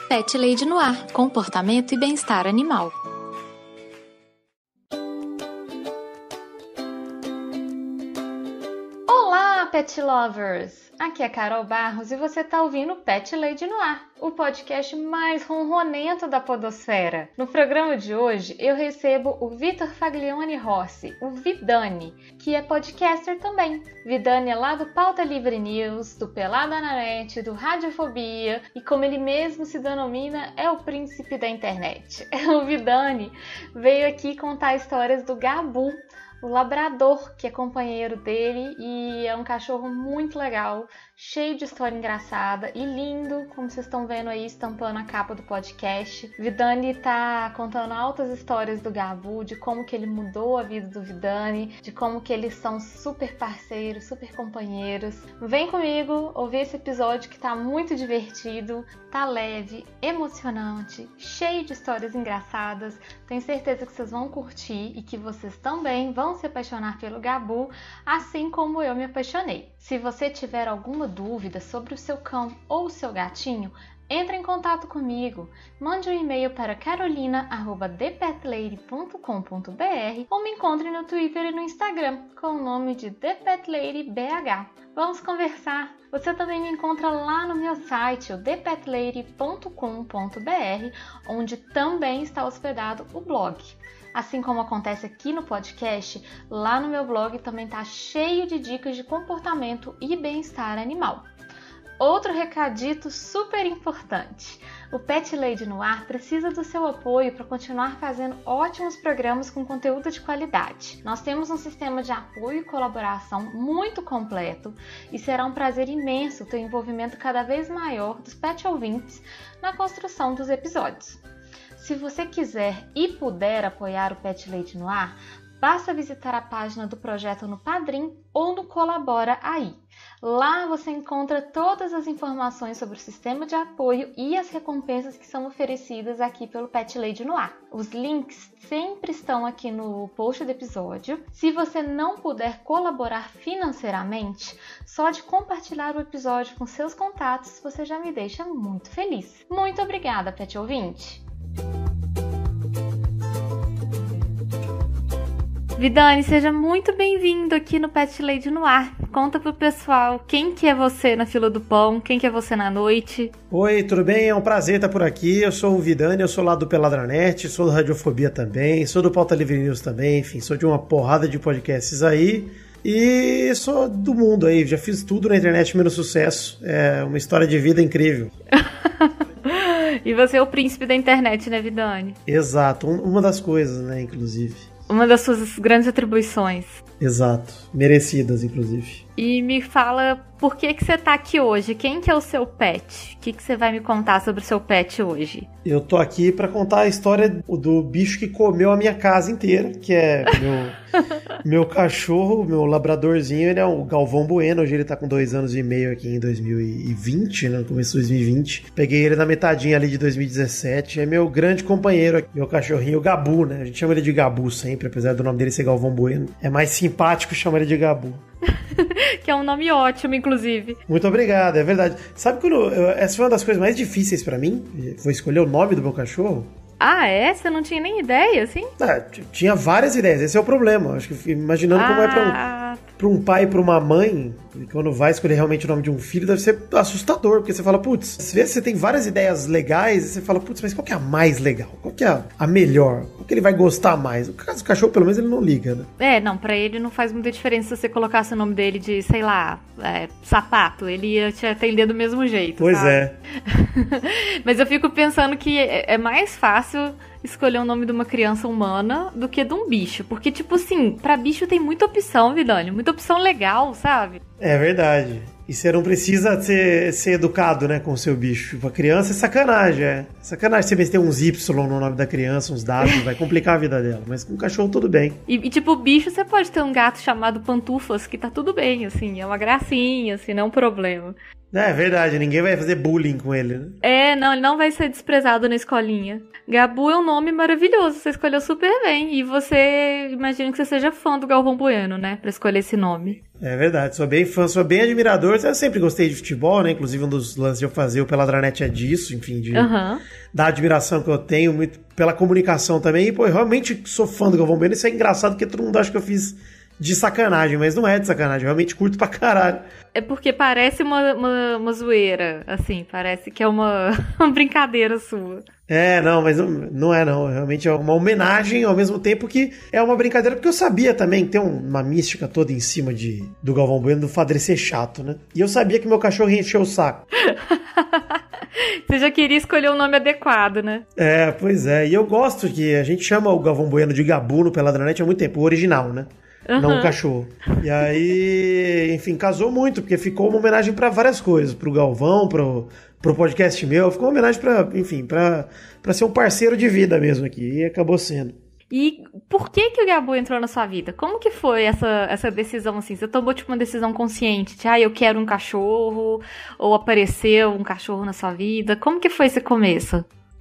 Pet Lady no Ar, comportamento e bem-estar animal. Olá, Pet Lovers! Aqui é Carol Barros e você está ouvindo Pet Lady no Ar, o podcast mais ronronento da podosfera. No programa de hoje, eu recebo o Vitor Faglione Rossi, o Vidani, que é podcaster também. Vidani é lá do Pauta Livre News, do Pelada na Net, do Radiofobia e, como ele mesmo se denomina, é o príncipe da internet. O Vidani veio aqui contar histórias do Gabu, o labrador, que é companheiro dele e é um cachorro muito legal, cheio de história engraçada e lindo, como vocês estão vendo aí estampando a capa do podcast. Vidani tá contando altas histórias do Gabu, de como que ele mudou a vida do Vidani, de como que eles são super parceiros, super companheiros. Vem comigo ouvir esse episódio que tá muito divertido, tá leve, emocionante, cheio de histórias engraçadas. Tenho certeza que vocês vão curtir e que vocês também vão se apaixonar pelo Gabu, assim como eu me apaixonei. Se você tiver alguma dúvida sobre o seu cão ou o seu gatinho, entre em contato comigo, mande um e-mail para carolina@thepetlady.com.br ou me encontre no Twitter e no Instagram com o nome de ThePetLadyBH. Vamos conversar! Você também me encontra lá no meu site, o thepetlady.com.br, onde também está hospedado o blog. Assim como acontece aqui no podcast, lá no meu blog também está cheio de dicas de comportamento e bem-estar animal. Outro recadito super importante. O Pet Lady no Ar precisa do seu apoio para continuar fazendo ótimos programas com conteúdo de qualidade. Nós temos um sistema de apoio e colaboração muito completo e será um prazer imenso ter um envolvimento cada vez maior dos pet ouvintes na construção dos episódios. Se você quiser e puder apoiar o Pet Lady no Ar, basta visitar a página do projeto no Padrim ou no Colabora Aí. Lá você encontra todas as informações sobre o sistema de apoio e as recompensas que são oferecidas aqui pelo Pet Lady no Ar. Os links sempre estão aqui no post do episódio. Se você não puder colaborar financeiramente, só de compartilhar o episódio com seus contatos, você já me deixa muito feliz. Muito obrigada, Pet Ouvinte! Vidani, seja muito bem-vindo aqui no Pet Lady no Ar. Conta pro pessoal quem que é você na fila do pão, quem que é você na noite. Oi, tudo bem? É um prazer estar por aqui. Eu sou o Vidani, eu sou lá do Peladranet, sou do Radiofobia também, sou do Pauta Livre News também, enfim, sou de uma porrada de podcasts aí. E sou do mundo aí, já fiz tudo na internet menos sucesso. É uma história de vida incrível. E você é o príncipe da internet, né, Vidani? Exato, uma das coisas, né, inclusive. Uma das suas grandes atribuições. Exato, merecidas, inclusive. E me fala, por que você tá aqui hoje? Quem que é o seu pet? O que você vai me contar sobre o seu pet hoje? Eu tô aqui pra contar a história do bicho que comeu a minha casa inteira, que é meu cachorro, meu labradorzinho, ele é o Galvão Bueno, hoje ele tá com 2 anos e meio aqui em 2020, né, no começo de 2020. Peguei ele na metadinha ali de 2017, é meu grande companheiro aqui, meu cachorrinho, o Gabu, né, a gente chama ele de Gabu sempre, apesar do nome dele ser Galvão Bueno. É mais simpático chamar ele de Gabu. Que é um nome ótimo, inclusive. Muito obrigado, é verdade. Sabe quando essa foi uma das coisas mais difíceis pra mim? Foi escolher o nome do meu cachorro. Ah, é? Você não tinha nem ideia, assim? Tinha várias ideias, esse é o problema. Acho que imaginando como é pra um pai e pra uma mãe, quando vai escolher realmente o nome de um filho, deve ser assustador, porque você fala, putz, às vezes você tem várias ideias legais, e você fala, putz, mas qual que é a mais legal? Qual que é a melhor? Qual que ele vai gostar mais? O caso do cachorro, pelo menos, ele não liga, né? Não, pra ele não faz muita diferença se você colocasse o nome dele de, sei lá, sapato, ele ia te atender do mesmo jeito, Pois sabe? é. Mas eu fico pensando que é mais fácil escolher o nome de uma criança humana do que de um bicho. Porque, tipo assim, pra bicho tem muita opção, Vidani. Muita opção legal, sabe? É verdade. E você não precisa ser educado, né, com o seu bicho. Tipo, a criança é sacanagem, Sacanagem você meter uns Y no nome da criança, uns W, vai complicar a vida dela. Mas com o cachorro tudo bem. E tipo, bicho, você pode ter um gato chamado Pantufas, que tá tudo bem, assim. É uma gracinha, assim, não é um problema. É verdade, ninguém vai fazer bullying com ele, né? Não, ele não vai ser desprezado na escolinha. Gabu é um nome maravilhoso, você escolheu super bem. E você, imagino que você seja fã do Galvão Bueno, né? Pra escolher esse nome. É verdade, sou bem fã, sou bem admirador. Eu sempre gostei de futebol, né? Inclusive um dos lances de eu fazer o Peladranet é disso, enfim, da admiração que eu tenho, muito pela comunicação também. E, pô, eu realmente sou fã do Galvão Bueno. Isso é engraçado porque todo mundo acha que eu fiz de sacanagem, mas não é de sacanagem, eu realmente curto pra caralho. É porque parece uma zoeira, assim, parece que é uma brincadeira sua. Não, mas não é não, realmente é uma homenagem ao mesmo tempo que é uma brincadeira, porque eu sabia também que tem uma mística toda em cima do Galvão Bueno, do fato dele ser chato, né? E eu sabia que meu cachorro encheu o saco. Você já queria escolher um nome adequado, né? Pois é, e eu gosto que a gente chama o Galvão Bueno de Gabu no Peladranet há muito tempo, o original, né? Não o cachorro. E aí, enfim, casou muito, porque ficou uma homenagem pra várias coisas. Pro Galvão, pro podcast meu. Ficou uma homenagem pra ser um parceiro de vida mesmo aqui. E acabou sendo. E por que o Gabu entrou na sua vida? Como que foi essa decisão, assim? Você tomou, tipo, uma decisão consciente? De, eu quero um cachorro, ou apareceu um cachorro na sua vida? Como que foi esse começo?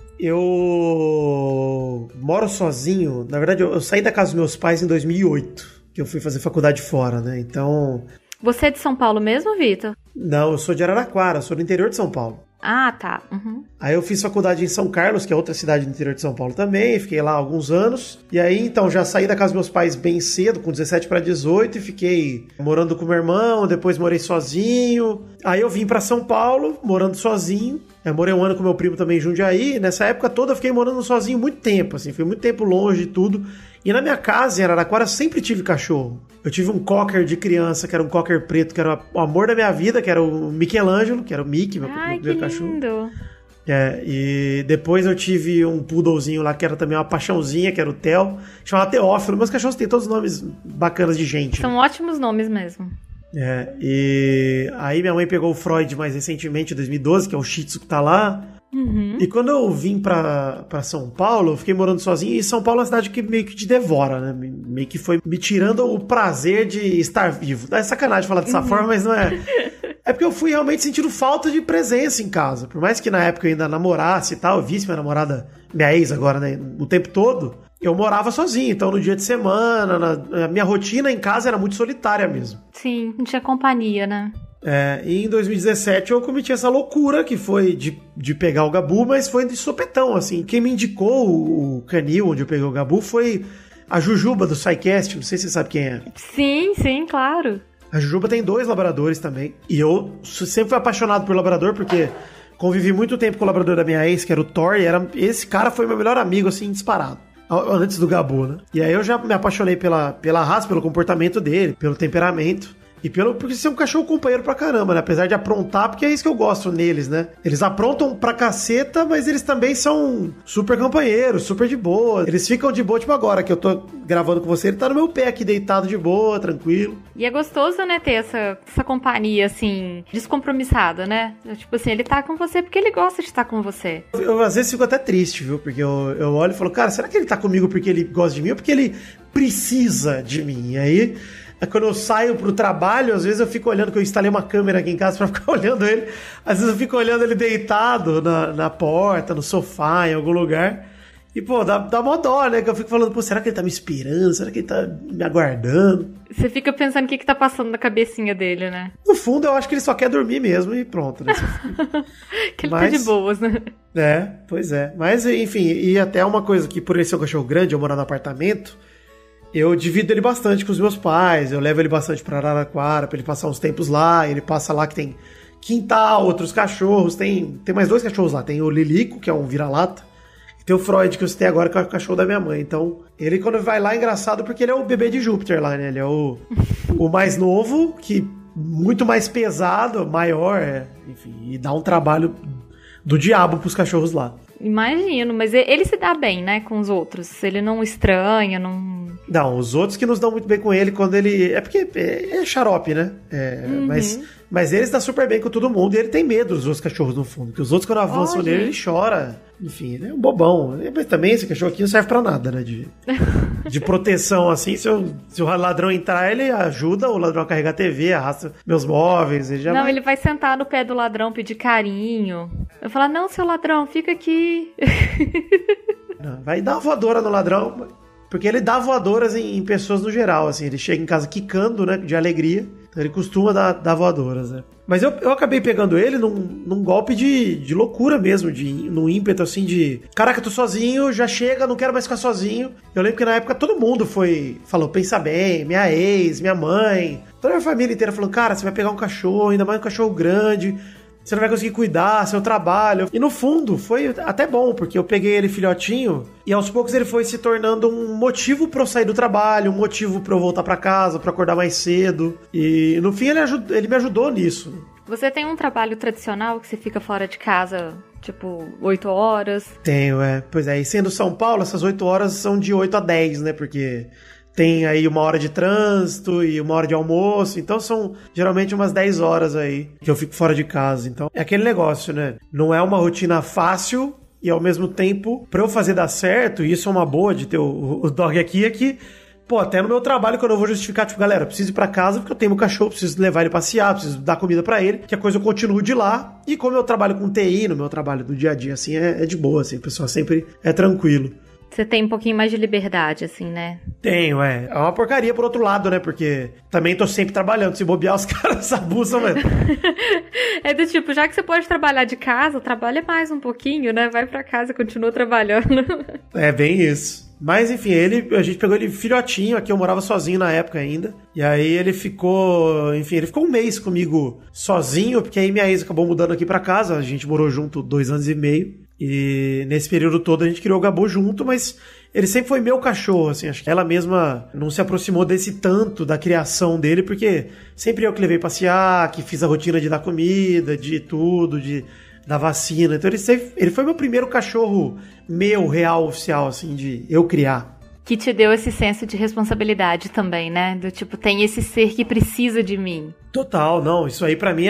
Eu moro sozinho. Na verdade, eu saí da casa dos meus pais em 2008. Que eu fui fazer faculdade fora, né? Então... Você é de São Paulo mesmo, Vitor? Não, eu sou de Araraquara, sou do interior de São Paulo. Ah, tá. Uhum. Aí eu fiz faculdade em São Carlos, que é outra cidade do interior de São Paulo também, fiquei lá alguns anos. E aí, então, já saí da casa dos meus pais bem cedo, com 17 para 18, e fiquei morando com meu irmão, depois morei sozinho. Aí eu vim para São Paulo, morando sozinho. Eu morei um ano com meu primo também em Jundiaí. Nessa época toda eu fiquei morando sozinho muito tempo, assim, fui muito tempo longe de tudo. E na minha casa, em Araraquara, sempre tive cachorro. Eu tive um cocker de criança, que era um cocker preto, que era o amor da minha vida, que era o Michelangelo, que era o Mickey, meu primeiro cachorro. Lindo. E depois eu tive um poodlezinho lá, que era também uma paixãozinha, que era o Theo, chamava Teófilo. Meus cachorros têm todos os nomes bacanas de gente. São ótimos nomes mesmo. E aí minha mãe pegou o Freud mais recentemente, em 2012, que é o Shih Tzu que tá lá. Uhum. E quando eu vim pra São Paulo, eu fiquei morando sozinho, e São Paulo é uma cidade que meio que te devora, né? Meio que foi me tirando o prazer de estar vivo. É sacanagem falar dessa forma, mas não é. É porque eu fui realmente sentindo falta de presença em casa. Por mais que na época eu ainda namorasse e tal, eu visse minha namorada, minha ex agora, né, o tempo todo, eu morava sozinho. Então no dia de semana, a minha rotina em casa era muito solitária mesmo. Sim, não tinha companhia, né? E em 2017 eu cometi essa loucura que foi de pegar o Gabu, mas foi de sopetão, assim. Quem me indicou o canil onde eu peguei o Gabu foi a Jujuba do SciCast, não sei se você sabe quem é. Sim, claro. A Jujuba tem 2 labradores também, e eu sempre fui apaixonado por labrador, porque convivi muito tempo com o labrador da minha ex, que era o Thor, e esse cara foi meu melhor amigo, assim, disparado. Antes do Gabu, né? E aí eu já me apaixonei pela raça, pelo comportamento dele, pelo temperamento. E porque você é um cachorro companheiro pra caramba, né? Apesar de aprontar, porque é isso que eu gosto neles, né? Eles aprontam pra caceta, mas eles também são super companheiros, super de boa. Eles ficam de boa, tipo agora que eu tô gravando com você, ele tá no meu pé aqui, deitado de boa, tranquilo. E é gostoso, né, ter essa companhia, assim, descompromissada, né? Tipo assim, ele tá com você porque ele gosta de estar com você. Eu às vezes fico até triste, viu? Porque eu olho e falo, cara, será que ele tá comigo porque ele gosta de mim ou porque ele precisa de mim? E aí... Quando eu saio pro trabalho, às vezes eu fico olhando, que eu instalei uma câmera aqui em casa pra ficar olhando ele. Às vezes eu fico olhando ele deitado na porta, no sofá, em algum lugar. E, pô, dá mó dó, né? Que eu fico falando, pô, será que ele tá me esperando? Será que ele tá me aguardando? Você fica pensando o que tá passando na cabecinha dele, né? No fundo, eu acho que ele só quer dormir mesmo e pronto, né? Que ele tá de boas, né? Pois é. Mas, enfim, e até uma coisa que, por ele ser um cachorro grande, eu morar no apartamento... Eu divido ele bastante com os meus pais, eu levo ele bastante pra Araraquara, pra ele passar uns tempos lá, ele passa lá que tem quintal, outros cachorros, tem mais 2 cachorros lá, tem o Lilico, que é um vira-lata, e tem o Freud, que eu citei agora, que é o cachorro da minha mãe. Então, ele quando vai lá é engraçado porque ele é o bebê de Júpiter lá, né, ele é o mais novo, que muito mais pesado, maior, enfim, e dá um trabalho do diabo pros cachorros lá. Imagino, mas ele se dá bem, né, com os outros, ele não estranha, não... Não, os outros que nos dão muito bem com ele quando ele... É porque é xarope, né? Mas Mas ele está super bem com todo mundo e ele tem medo dos outros cachorros no fundo. Porque os outros, quando avançam nele, ele chora. Enfim, ele é um bobão. Mas também esse cachorro aqui não serve pra nada, né? De proteção, assim. Se o ladrão entrar, ele ajuda o ladrão a carregar a TV, arrasta meus móveis. Ele vai sentar no pé do ladrão, pedir carinho. Eu falar, não, seu ladrão, fica aqui. Não, vai dar uma voadora no ladrão, porque ele dá voadoras em pessoas no geral, assim. Ele chega em casa quicando, né? De alegria. Então ele costuma dar voadoras, né? Mas eu acabei pegando ele num golpe de loucura mesmo, num ímpeto assim de... Caraca, tô sozinho, já chega, não quero mais ficar sozinho. Eu lembro que na época todo mundo falou, pensa bem, minha ex, minha mãe, toda a minha família inteira falou, cara, você vai pegar um cachorro, ainda mais um cachorro grande, você não vai conseguir cuidar, seu trabalho. E no fundo, foi até bom, porque eu peguei ele filhotinho e aos poucos ele foi se tornando um motivo pra eu sair do trabalho, um motivo pra eu voltar pra casa, pra acordar mais cedo. E no fim ele me ajudou nisso. Você tem um trabalho tradicional que você fica fora de casa, tipo, 8 horas? Tenho, Pois é, e sendo São Paulo, essas 8 horas são de 8 a 10, né? Porque... tem aí 1 hora de trânsito e 1 hora de almoço, então são geralmente umas 10 horas aí que eu fico fora de casa. Então é aquele negócio, né? Não é uma rotina fácil e ao mesmo tempo, pra eu fazer dar certo, e isso é uma boa de ter o dog aqui, é que, pô, até no meu trabalho, quando eu vou justificar, tipo, galera, eu preciso ir pra casa porque eu tenho um cachorro, preciso levar ele passear, preciso dar comida pra ele, que a coisa eu continuo de lá. E como eu trabalho com TI, no meu trabalho do dia a dia, assim, é de boa, assim, o pessoal sempre é tranquilo. Você tem um pouquinho mais de liberdade, assim, né? Tenho, É uma porcaria por outro lado, né? Porque também tô sempre trabalhando. Se bobear, os caras abusam mesmo. É do tipo, já que você pode trabalhar de casa, trabalha mais um pouquinho, né? Vai pra casa e continua trabalhando. É bem isso. Mas enfim, a gente pegou ele filhotinho, aqui eu morava sozinho na época ainda. E aí ele ficou 1 mês comigo sozinho, porque aí minha ex acabou mudando aqui pra casa. A gente morou junto 2 anos e meio. E nesse período todo a gente criou o Gabu junto, mas ele sempre foi meu cachorro, assim, acho que ela mesma não se aproximou desse tanto da criação dele, porque sempre eu que levei passear, que fiz a rotina de dar comida, de tudo, da vacina. Então ele foi meu primeiro cachorro meu, real, oficial, assim, de eu criar. Que te deu esse senso de responsabilidade também, né? Do tipo, tem esse ser que precisa de mim. Total, não, isso aí pra mim,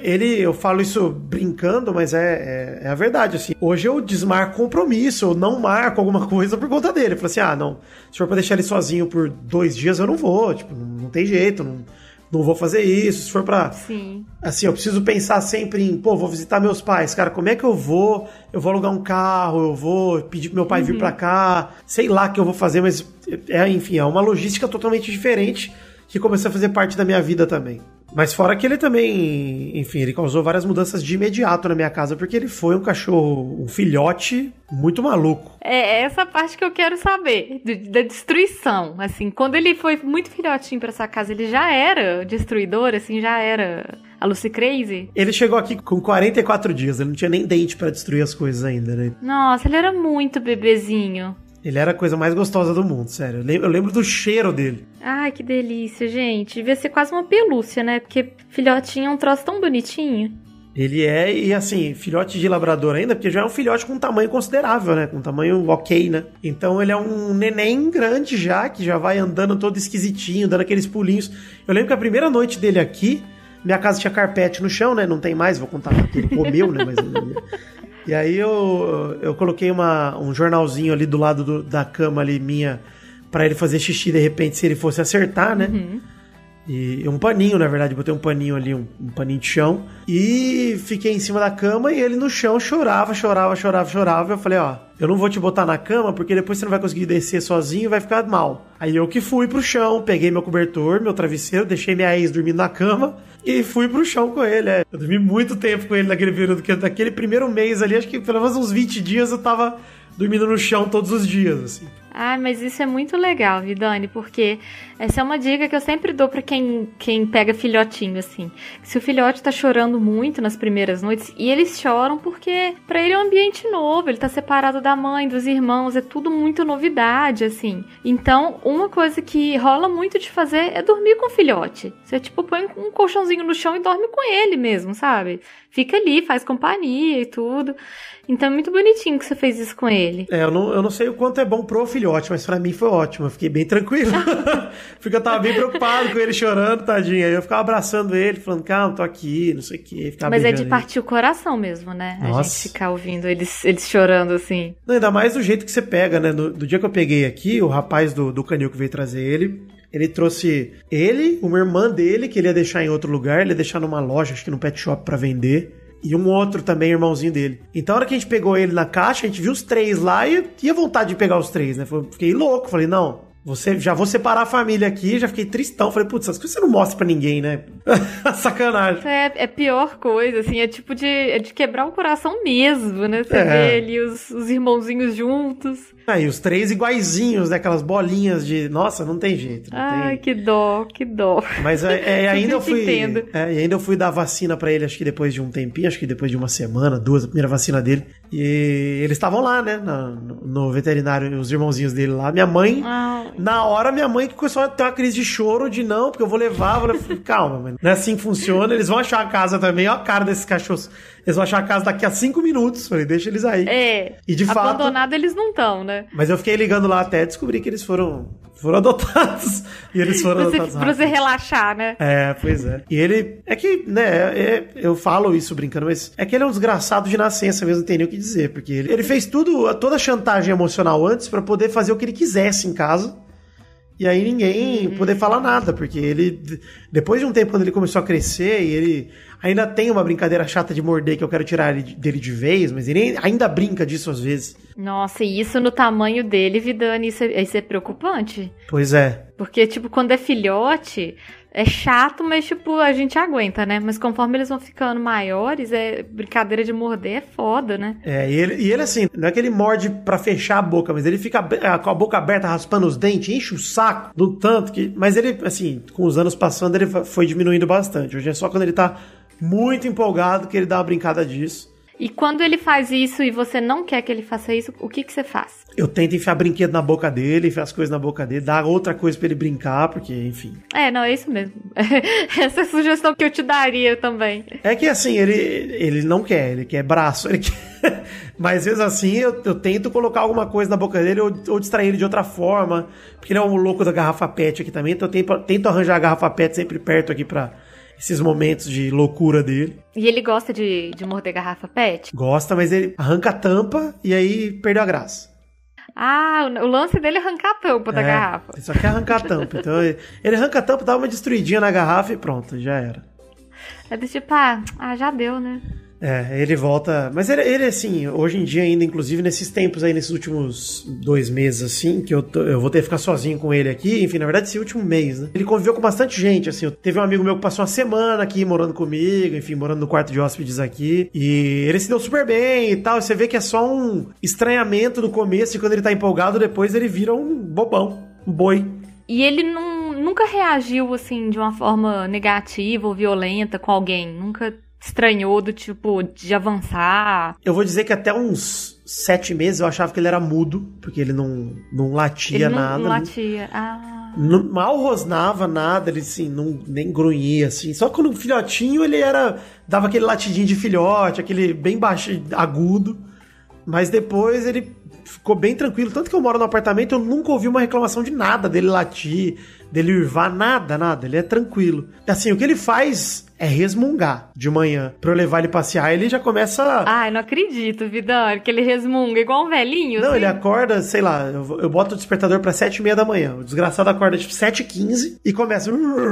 eu falo isso brincando, mas é a verdade, assim. Hoje eu desmarco compromisso, eu não marco alguma coisa por conta dele. Eu falo assim, não, se for pra deixar ele sozinho por 2 dias, eu não vou, tipo, não tem jeito, não vou fazer isso. Se for pra... Sim. Assim, eu preciso pensar sempre em, vou visitar meus pais, cara, como é que eu vou? Eu vou alugar um carro, eu vou pedir pro meu pai vir pra cá, sei lá o que eu vou fazer, mas, enfim, é uma logística totalmente diferente que começou a fazer parte da minha vida também. Mas fora que ele também, enfim, ele causou várias mudanças de imediato na minha casa, porque ele foi um cachorro, um filhote muito maluco. É essa parte que eu quero saber, da destruição, assim, quando ele foi muito filhotinho pra sua casa, ele já era destruidor, assim, já era a Lucy Crazy? Ele chegou aqui com 44 dias, ele não tinha nem dente pra destruir as coisas ainda, né? Nossa, ele era muito bebezinho. Ele era a coisa mais gostosa do mundo, sério. Eu lembro do cheiro dele. Ai, que delícia, gente. Devia ser quase uma pelúcia, né? Porque filhotinho é um troço tão bonitinho. Ele e assim, filhote de labrador ainda, porque já é um filhote com um tamanho considerável, né? Com um tamanho ok, né? Então ele é um neném grande já, que já vai andando todo esquisitinho, dando aqueles pulinhos. Eu lembro que a primeira noite dele aqui, minha casa tinha carpete no chão, né? Não tem mais, vou contar que ele comeu, né? Mas... E aí eu coloquei um jornalzinho ali do lado da cama ali minha pra ele fazer xixi de repente se ele fosse acertar, né? Uhum. E um paninho, na verdade, botei um paninho ali, um paninho de chão. E fiquei em cima da cama e ele no chão chorava. Eu falei, eu não vou te botar na cama porque depois você não vai conseguir descer sozinho e vai ficar mal. Aí eu que fui pro chão, peguei meu cobertor, meu travesseiro, deixei minha ex dormindo na cama e fui pro chão com ele. Eu dormi muito tempo com ele naquele período, daquele primeiro mês ali, acho que pelo menos uns 20 dias eu tava dormindo no chão todos os dias, assim. Ah, mas isso é muito legal, Vidani, porque essa é uma dica que eu sempre dou pra quem pega filhotinho, assim. Se o filhote tá chorando muito nas primeiras noites, e eles choram porque pra ele é um ambiente novo, ele tá separado da mãe, dos irmãos, é tudo muito novidade, assim. Então, uma coisa que rola muito de fazer é dormir com o filhote. Você, tipo, põe um colchãozinho no chão e dorme com ele mesmo, sabe? Fica ali, faz companhia e tudo. Então é muito bonitinho que você fez isso com ele. Eu não sei o quanto é bom pro filhote, filhote, mas pra mim foi ótimo. Eu fiquei bem tranquilo. Porque eu tava bem preocupado com ele chorando, tadinho. Aí eu ficava abraçando ele, falando, calma, tô aqui, não sei o quê. Mas é de partir o coração mesmo, né? Nossa. A gente ficar ouvindo eles chorando assim. Não, ainda mais do jeito que você pega, né? Do dia que eu peguei aqui, o rapaz do canil que veio trazer ele trouxe uma irmã dele, que ele ia deixar em outro lugar, ele ia deixar numa loja, acho que no pet shop pra vender. E um outro também, irmãozinho dele. Então, a hora que a gente pegou ele na caixa, a gente viu os 3 lá e tinha vontade de pegar os 3, né? Fiquei louco. Falei, não, já vou separar a família aqui. Já fiquei tristão. Falei, putz, essas coisas você não mostra pra ninguém, né? Sacanagem. É pior coisa, assim. É tipo de quebrar o coração mesmo, né? Você vê ali os irmãozinhos juntos. E os 3 iguaizinhos, né? Aquelas bolinhas de... Nossa, não tem jeito. Que dó. Mas ainda eu fui dar vacina pra ele, acho que depois de um tempinho, acho que depois de uma semana, 2, a primeira vacina dele. E eles estavam lá, né? No veterinário, os irmãozinhos dele lá. Minha mãe, na hora, minha mãe começou a ter uma crise de choro de não, porque eu vou levar. Calma, mano. Não é assim que funciona. Eles vão achar a casa também. Olha a cara desses cachorros. Eles vão achar a casa daqui a 5 minutos. Falei, deixa eles aí. E de fato... Abandonado eles não estão, né? Mas eu fiquei ligando lá até descobrir que eles foram adotados. E eles foram adotados pra você relaxar, né? Pois é. E ele... É que, né, eu falo isso brincando, mas é que ele é um desgraçado de nascença mesmo, não tem nem o que dizer. Porque ele fez toda a chantagem emocional antes pra poder fazer o que ele quisesse em casa. E aí ninguém poder falar nada, porque ele, depois de um tempo, quando ele começou a crescer, e ele ainda tem uma brincadeira chata de morder que eu quero tirar dele de vez, mas ele ainda brinca disso às vezes. Nossa, e isso no tamanho dele, Vidani, isso é preocupante. Pois é. Porque, tipo, quando é filhote, é chato, mas, tipo, a gente aguenta, né? Mas conforme eles vão ficando maiores, brincadeira de morder é foda, né? E ele assim, não é que ele morde pra fechar a boca, mas ele fica com a boca aberta, raspando os dentes, enche o saco do tanto que... Mas ele, assim, com os anos passando, ele foi diminuindo bastante. Hoje é só quando ele tá muito empolgado que ele dá uma brincada disso. E quando ele faz isso e você não quer que ele faça isso, o que você faz? Eu tento enfiar brinquedo na boca dele, enfiar as coisas na boca dele, dar outra coisa pra ele brincar, porque, enfim... Não, é isso mesmo. Essa é a sugestão que eu te daria também. É que, assim, ele não quer, ele quer braço, ele quer... Mas, às vezes, assim, eu tento colocar alguma coisa na boca dele ou distrair ele de outra forma, porque ele é um louco da garrafa pet aqui também, então eu tento arranjar a garrafa pet sempre perto aqui pra... esses momentos de loucura dele. E ele gosta de morder garrafa pet? Gosta, mas ele arranca a tampa e aí perdeu a graça. O lance dele é arrancar a tampa da garrafa. Ele só quer arrancar a tampa. Então ele arranca a tampa, dá uma destruidinha na garrafa e pronto, já era. É do tipo, já deu, né? Ele volta... Mas ele, assim, hoje em dia ainda, inclusive nesses tempos aí, nesses últimos 2 meses, assim, que eu vou ter que ficar sozinho com ele aqui, enfim, na verdade, esse último mês, né? Ele conviveu com bastante gente, assim, teve um amigo meu que passou uma semana aqui morando comigo, enfim, morando no quarto de hóspedes aqui, e ele se deu super bem e tal, e você vê que é só um estranhamento no começo, e quando ele tá empolgado, depois ele vira um bobão, um boi. E ele nunca reagiu, assim, de uma forma negativa ou violenta com alguém, nunca... estranhou do tipo de avançar. Eu vou dizer que até uns 7 meses eu achava que ele era mudo, porque ele não latia nada. Não latia. Mal rosnava nada, ele assim, nem grunhia, assim. Só quando filhotinho ele dava aquele latidinho de filhote, aquele bem baixo, agudo. Mas depois ele ficou bem tranquilo. Tanto que eu moro no apartamento, eu nunca ouvi uma reclamação de nada dele latir, dele uivar, nada. Ele é tranquilo. Assim, o que ele faz é resmungar de manhã. Pra eu levar ele passear, ele já começa... Eu não acredito, Vidani, que ele resmunga igual um velhinho. Não, assim. Ele acorda, sei lá, eu boto o despertador pra 7h30 da manhã. O desgraçado acorda tipo 7h15 e começa...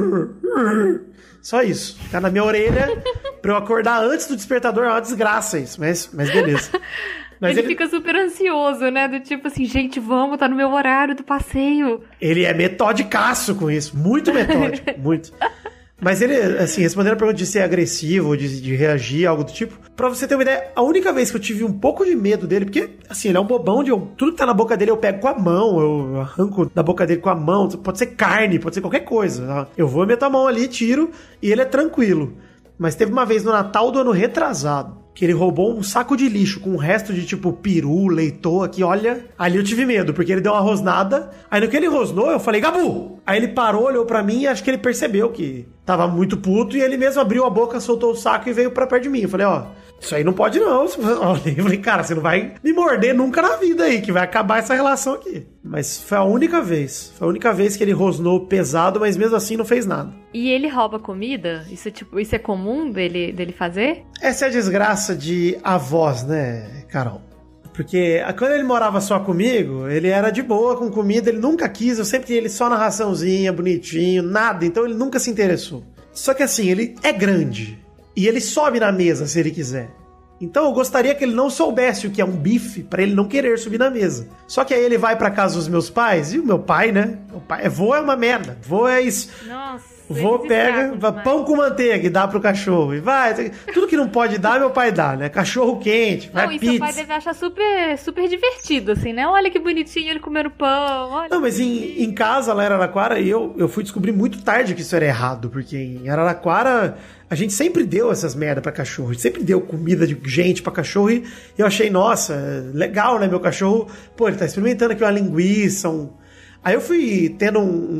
Só isso. Tá na minha orelha pra eu acordar antes do despertador. É uma desgraça isso, mas beleza. Mas ele fica super ansioso, né? Do tipo assim, gente, vamos, tá no meu horário do passeio. Ele é metodicaço com isso. Muito metódico, muito. Mas ele, assim, respondendo a pergunta de ser agressivo, de reagir, algo do tipo, pra você ter uma ideia, a única vez que eu tive um pouco de medo dele, porque, assim, ele é um bobão, tudo que tá na boca dele eu pego com a mão, eu arranco da boca dele com a mão, pode ser carne, pode ser qualquer coisa. Tá? Eu vou, meto a mão ali, tiro, e ele é tranquilo. Mas teve uma vez no Natal do ano retrasado, que ele roubou um saco de lixo com um resto de tipo peru, leitoa, que olha, ali eu tive medo, porque ele deu uma rosnada, aí no que ele rosnou eu falei, Gabu! Aí ele parou, olhou pra mim e acho que ele percebeu que tava muito puto e ele mesmo abriu a boca, soltou o saco e veio pra perto de mim. Eu falei, ó, isso aí não pode não. Eu falei, cara, você não vai me morder nunca na vida aí, que vai acabar essa relação aqui. Mas foi a única vez. Foi a única vez que ele rosnou pesado, mas mesmo assim não fez nada. E ele rouba comida? Isso é comum dele fazer? Essa é a desgraça de avós, né, Carol? Porque quando ele morava só comigo, ele era de boa com comida, ele nunca quis, eu sempre tinha ele só na raçãozinha, bonitinho, nada, então ele nunca se interessou. Só que assim, ele é grande e ele sobe na mesa se ele quiser. Então eu gostaria que ele não soubesse o que é um bife, pra ele não querer subir na mesa. Só que aí ele vai pra casa dos meus pais, e o meu pai, né? Vô é uma merda, vô é isso. Nossa. Vô pega pão com manteiga e dá pro cachorro. E vai, tudo que não pode dar, meu pai dá, né? Cachorro quente, vai pizza. Não, e seu pai deve achar super, super divertido, assim, né? Olha que bonitinho ele comendo pão, olha. Não, mas em casa, lá em Araraquara, eu fui descobrir muito tarde que isso era errado, porque em Araraquara a gente sempre deu essas merda pra cachorro, a gente sempre deu comida de gente pra cachorro e eu achei, nossa, legal, né? Meu cachorro, pô, ele tá experimentando aqui uma linguiça, Aí eu fui tendo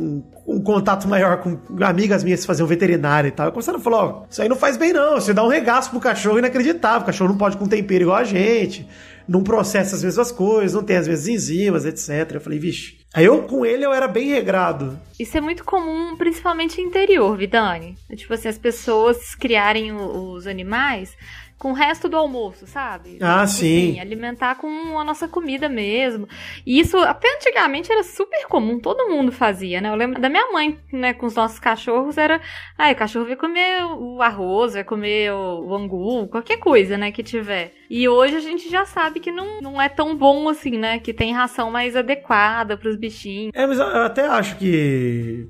um contato maior com amigas minhas que faziam veterinário e tal. Eu começaram a falar, ó, isso aí não faz bem não, você dá um regaço pro cachorro inacreditável, o cachorro não pode com tempero igual a gente, não processa as mesmas coisas, não tem as mesmas enzimas, etc. Eu falei, vixe. Aí com ele eu era bem regrado. Isso é muito comum, principalmente no interior, Vidani. Tipo assim, as pessoas criarem os animais com o resto do almoço, sabe? Ah, tipo sim. Assim, alimentar com a nossa comida mesmo. E isso, até antigamente, era super comum, todo mundo fazia, né? Eu lembro da minha mãe, né, com os nossos cachorros, era... o cachorro vai comer o arroz, vai comer o angu, qualquer coisa, né, que tiver. E hoje a gente já sabe que não é tão bom assim, né? Que tem ração mais adequada pros bichinhos. Mas eu até acho que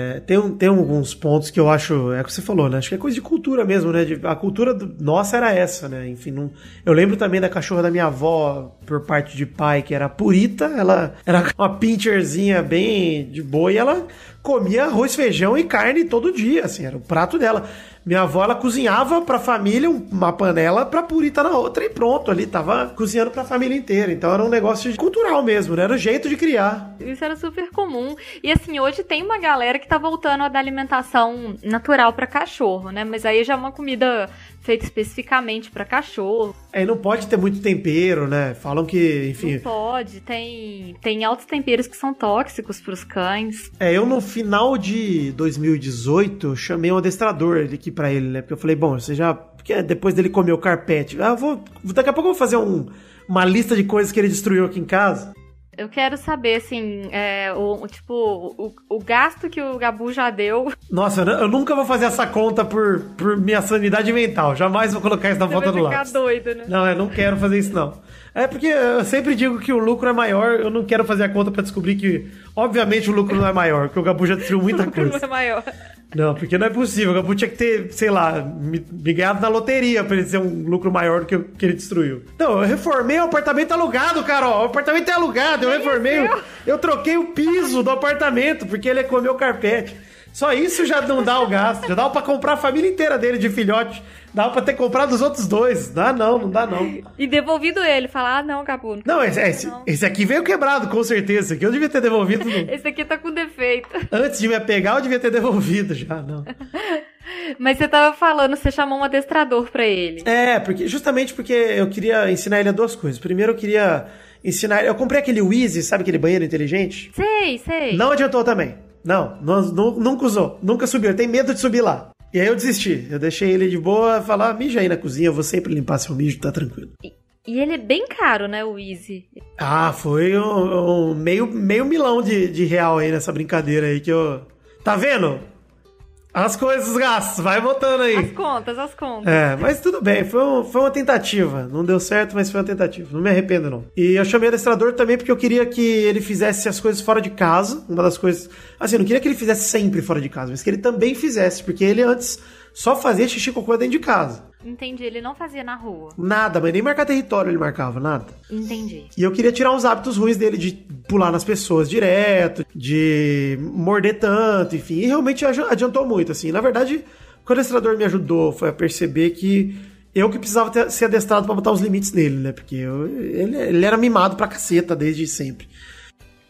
tem alguns pontos que eu acho... É o que você falou, né? Acho que é coisa de cultura mesmo, né? A cultura nossa era essa, né? Enfim, eu lembro também da cachorra da minha avó, por parte de pai, que era purita. Ela era uma pincherzinha bem de boa e ela comia arroz, feijão e carne todo dia, assim, era o prato dela. Minha avó, ela cozinhava pra família uma panela pra purita na outra e pronto, ali tava cozinhando pra família inteira. Então era um negócio cultural mesmo, né? Era o jeito de criar. Isso era super comum. E assim, hoje tem uma galera que tá voltando a dar alimentação natural pra cachorro, né? Mas aí já é uma comida feita especificamente pra cachorro. Não pode ter muito tempero, né? Falam que, enfim... Não pode, tem altos temperos que são tóxicos pros cães. Eu no final de 2018 chamei um adestrador aqui pra ele, né? Porque eu falei, bom, você já... Porque depois dele comer o carpete, daqui a pouco eu vou fazer uma lista de coisas que ele destruiu aqui em casa. Eu quero saber, assim, o gasto que o Gabu já deu. Nossa, eu nunca vou fazer essa conta por minha sanidade mental. Jamais vou colocar isso na ponta do lápis. Você vai ficar doido, né? Não, eu não quero fazer isso, não. É porque eu sempre digo que o lucro é maior, eu não quero fazer a conta pra descobrir que, obviamente, o lucro não é maior, porque o Gabu já destruiu muita coisa. O lucro não é maior. Não, porque não é possível. O Gabu tinha que ter, sei lá, me ganhado na loteria pra ele ter um lucro maior do que ele destruiu. Não, eu reformei o apartamento alugado, Carol. O apartamento é alugado, eu reformei. Eu troquei o piso do apartamento porque ele comeu o carpete. Só isso já não dá o gasto. Já dá pra comprar a família inteira dele de filhote. Dá pra ter comprado os outros dois. Não dá não. E devolvido ele. Falar, não, Gabu. Não, esse aqui veio quebrado, com certeza. Esse aqui eu devia ter devolvido. Esse aqui tá com defeito. Antes de me apegar, eu devia ter devolvido já, não. Mas você tava falando, você chamou um adestrador pra ele. Justamente porque eu queria ensinar ele a duas coisas. Primeiro eu queria ensinar ele... Eu comprei aquele Wheezy, sabe aquele banheiro inteligente? Sei. Não adiantou também. Não, nunca usou. Nunca subiu. Ele tem medo de subir lá. E aí eu desisti. Eu deixei ele de boa, falar, mija aí na cozinha, eu vou sempre limpar seu mijo, tá tranquilo. E ele é bem caro, né, o Easy? Foi um meio milão de real aí nessa brincadeira aí que eu... Tá vendo? As coisas, os gastos, vai botando aí. As contas. Mas tudo bem, foi uma tentativa. Não deu certo, mas foi uma tentativa. Não me arrependo, não. E eu chamei o adestrador também porque eu queria que ele fizesse as coisas fora de casa. Uma das coisas... Assim, eu não queria que ele fizesse sempre fora de casa, mas que ele também fizesse, porque ele antes só fazia xixi e cocô dentro de casa. Entendi, ele não fazia na rua. Nada, mas nem marcar território ele marcava, nada. Entendi. E eu queria tirar uns hábitos ruins dele de pular nas pessoas direto, de morder tanto, enfim. E realmente adiantou muito, assim. Na verdade, o adestrador me ajudou foi a perceber que eu que precisava ser adestrado pra botar os limites nele, né? Porque ele era mimado pra caceta desde sempre.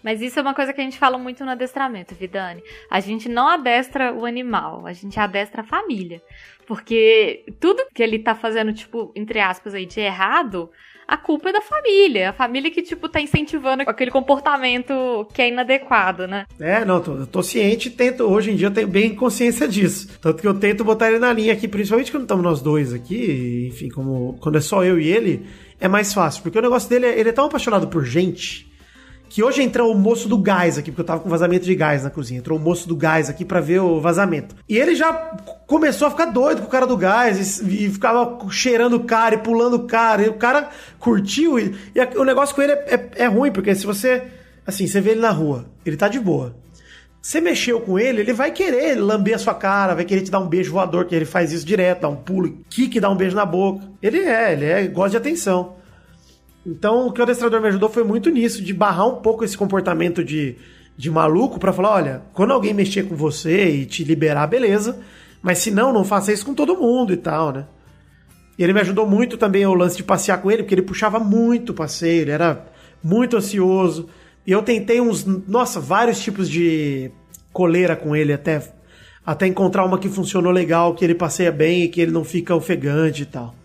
Mas isso é uma coisa que a gente fala muito no adestramento, Vidani. A gente não adestra o animal, a gente adestra a família. Porque tudo que ele tá fazendo, tipo, entre aspas aí, de errado, a culpa é da família. A família que, tipo, tá incentivando aquele comportamento que é inadequado, né? Eu tô ciente, hoje em dia eu tenho bem consciência disso. Tanto que eu tento botar ele na linha aqui, principalmente quando estamos nós dois aqui, enfim, quando é só eu e ele, é mais fácil. Porque o negócio dele, ele é tão apaixonado por gente, que hoje entrou o moço do gás aqui, porque eu tava com vazamento de gás na cozinha. Entrou o moço do gás aqui pra ver o vazamento. E ele já começou a ficar doido com o cara do gás, e ficava cheirando o cara e pulando o cara. E o cara curtiu. E o negócio com ele é ruim, porque se você... Assim, você vê ele na rua, ele tá de boa. Você mexeu com ele, ele vai querer lamber a sua cara, vai querer te dar um beijo voador, que ele faz isso direto, dá um pulo, kick, dá um beijo na boca. Ele gosta de atenção. Então, o que o adestrador me ajudou foi muito nisso, de barrar um pouco esse comportamento de maluco pra falar, olha, quando alguém mexer com você e te liberar, beleza, mas se não faça isso com todo mundo e tal, né? E ele me ajudou muito também o lance de passear com ele, porque ele puxava muito passeio, ele era muito ansioso. E eu tentei vários tipos de coleira com ele até encontrar uma que funcionou legal, que ele passeia bem e que ele não fica ofegante e tal.